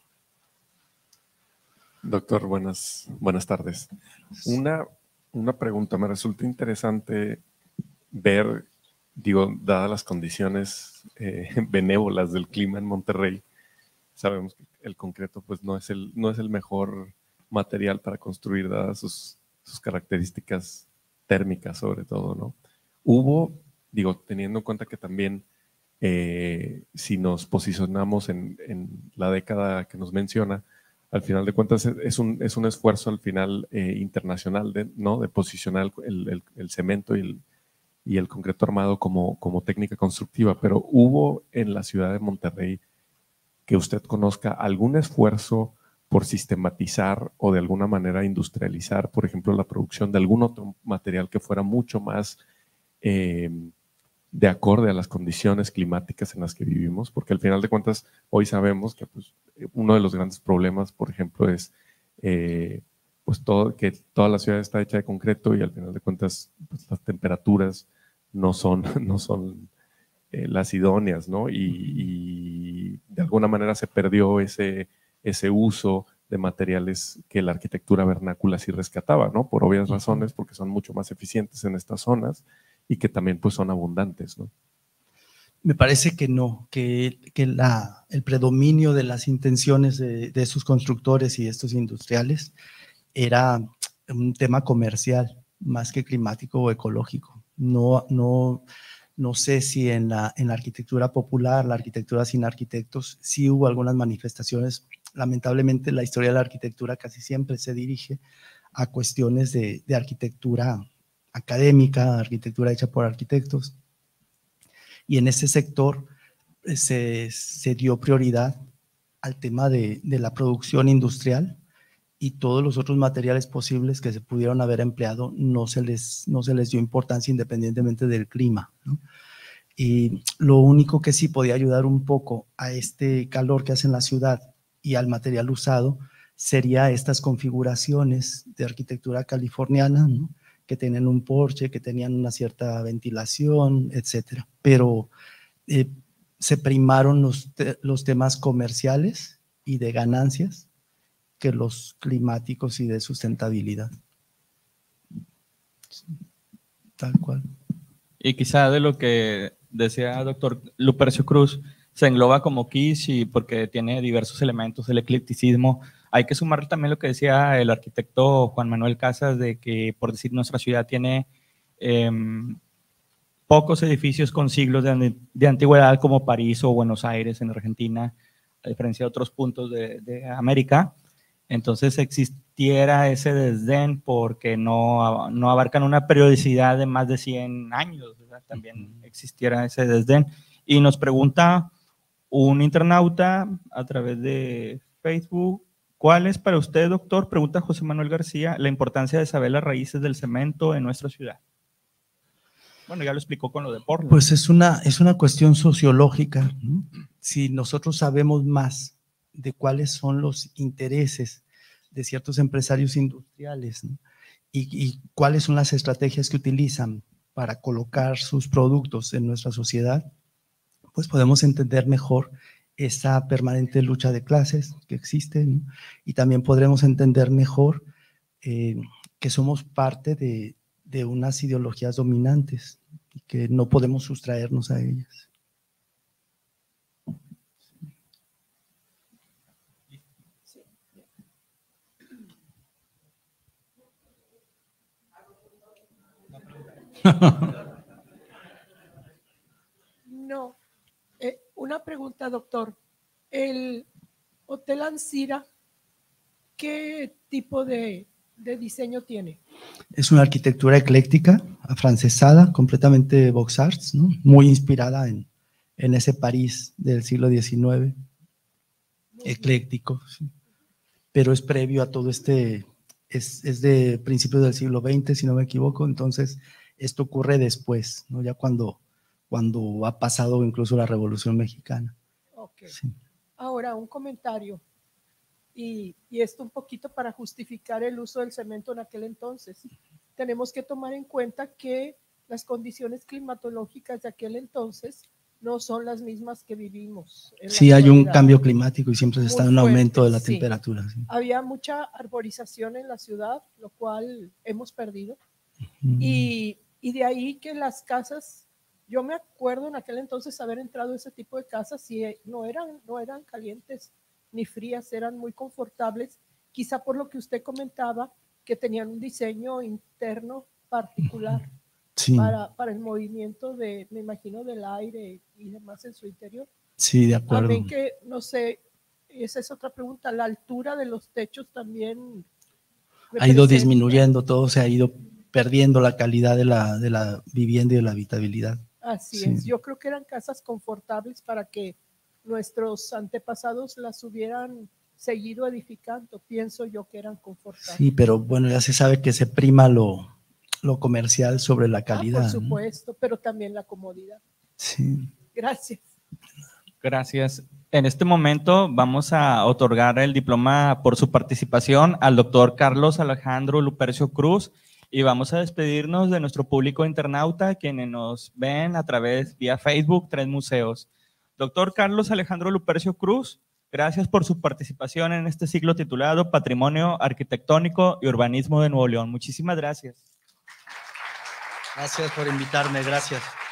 Doctor, buenas, buenas tardes. Una Una pregunta, me resulta interesante ver, digo, dadas las condiciones eh, benévolas del clima en Monterrey, sabemos que el concreto pues no es el, no es el mejor material para construir, dadas sus, sus características térmicas sobre todo, ¿no? Hubo, digo, teniendo en cuenta que también eh, si nos posicionamos en, en la década que nos menciona, al final de cuentas es un, es un esfuerzo al final eh, internacional de, ¿no? de posicionar el, el, el cemento y el, y el concreto armado como, como técnica constructiva, pero ¿hubo en la ciudad de Monterrey que usted conozca algún esfuerzo por sistematizar o de alguna manera industrializar, por ejemplo, la producción de algún otro material que fuera mucho más eh, de acorde a las condiciones climáticas en las que vivimos? Porque al final de cuentas hoy sabemos que pues, uno de los grandes problemas, por ejemplo, es eh, pues todo, que toda la ciudad está hecha de concreto y al final de cuentas pues, las temperaturas no son, no son eh, las idóneas, ¿no? Y, y de alguna manera se perdió ese, ese uso de materiales que la arquitectura vernácula sí rescataba, ¿no? Por obvias razones, porque son mucho más eficientes en estas zonas y que también pues son abundantes, ¿no? Me parece que no, que, que la, el predominio de las intenciones de, de esos constructores y de estos industriales era un tema comercial más que climático o ecológico. No, no, no sé si en la, en la arquitectura popular, la arquitectura sin arquitectos, sí hubo algunas manifestaciones. Lamentablemente la historia de la arquitectura casi siempre se dirige a cuestiones de, de arquitectura académica, arquitectura hecha por arquitectos. Y en ese sector eh, se, se dio prioridad al tema de, de la producción industrial, y todos los otros materiales posibles que se pudieron haber empleado no se les, no se les dio importancia independientemente del clima, ¿no? Y lo único que sí podía ayudar un poco a este calor que hace en la ciudad y al material usado sería estas configuraciones de arquitectura californiana, ¿no? Que tenían un porche, que tenían una cierta ventilación, etcétera. Pero eh, se primaron los, te, los temas comerciales y de ganancias que los climáticos y de sustentabilidad. Tal cual. Y quizá de lo que decía doctor Lupercio Cruz, se engloba como quiche y porque tiene diversos elementos, el eclecticismo. Hay que sumar también lo que decía el arquitecto Juan Manuel Casas, de que, por decir, nuestra ciudad tiene eh, pocos edificios con siglos de, de antigüedad como París o Buenos Aires en Argentina, a diferencia de otros puntos de, de América. Entonces existiera ese desdén porque no, no abarcan una periodicidad de más de cien años, ¿verdad? También existiera ese desdén. Y nos pregunta un internauta a través de Facebook, ¿cuál es para usted, doctor, pregunta José Manuel García, la importancia de saber las raíces del cemento en nuestra ciudad? Bueno, ya lo explicó con lo de Portland. Pues es una, es una cuestión sociológica, ¿no? Si nosotros sabemos más de cuáles son los intereses de ciertos empresarios industriales, ¿no? y, y cuáles son las estrategias que utilizan para colocar sus productos en nuestra sociedad, pues podemos entender mejor esa permanente lucha de clases que existe, ¿no? Y también podremos entender mejor eh, que somos parte de, de unas ideologías dominantes y que no podemos sustraernos a ellas. No. Eh, una pregunta, doctor. El Hotel Ancira, ¿qué tipo de, de diseño tiene? Es una arquitectura ecléctica, afrancesada, completamente Beaux Arts, ¿no? Muy inspirada en, en ese París del siglo diecinueve, ecléctico, sí. Pero es previo a todo este, es, es de principios del siglo veinte, si no me equivoco, entonces esto ocurre después, ¿no? Ya cuando, cuando ha pasado incluso la Revolución Mexicana. Ok. Sí. Ahora, un comentario, y, y esto un poquito para justificar el uso del cemento en aquel entonces. Tenemos que tomar en cuenta que las condiciones climatológicas de aquel entonces no son las mismas que vivimos. Sí, hay un cambio climático y siempre se está en un fuerte, aumento de la sí. temperatura. Sí. Había mucha arborización en la ciudad, lo cual hemos perdido. Mm. Y, y de ahí que las casas, yo me acuerdo en aquel entonces haber entrado a ese tipo de casas y no eran, no eran calientes ni frías, eran muy confortables, quizá por lo que usted comentaba, que tenían un diseño interno particular. Sí. Para, para el movimiento de, me imagino, del aire y demás en su interior. Sí, de acuerdo. También que, no sé, esa es otra pregunta, la altura de los techos también ha ido disminuyendo, todo se ha ido perdiendo la calidad de la, de la vivienda y de la habitabilidad. Así sí. es, yo creo que eran casas confortables para que nuestros antepasados las hubieran seguido edificando, pienso yo que eran confortables. Sí, pero bueno, ya se sabe que se prima lo... lo comercial sobre la calidad. Ah, por supuesto, ¿no? Pero también la comodidad. Sí. Gracias. Gracias. En este momento vamos a otorgar el diploma por su participación al doctor Carlos Alejandro Lupercio Cruz y vamos a despedirnos de nuestro público internauta, quienes nos ven a través vía Facebook, Tres Museos. Doctor Carlos Alejandro Lupercio Cruz, gracias por su participación en este ciclo titulado Patrimonio Arquitectónico y Urbanismo de Nuevo León. Muchísimas gracias. Gracias por invitarme, gracias.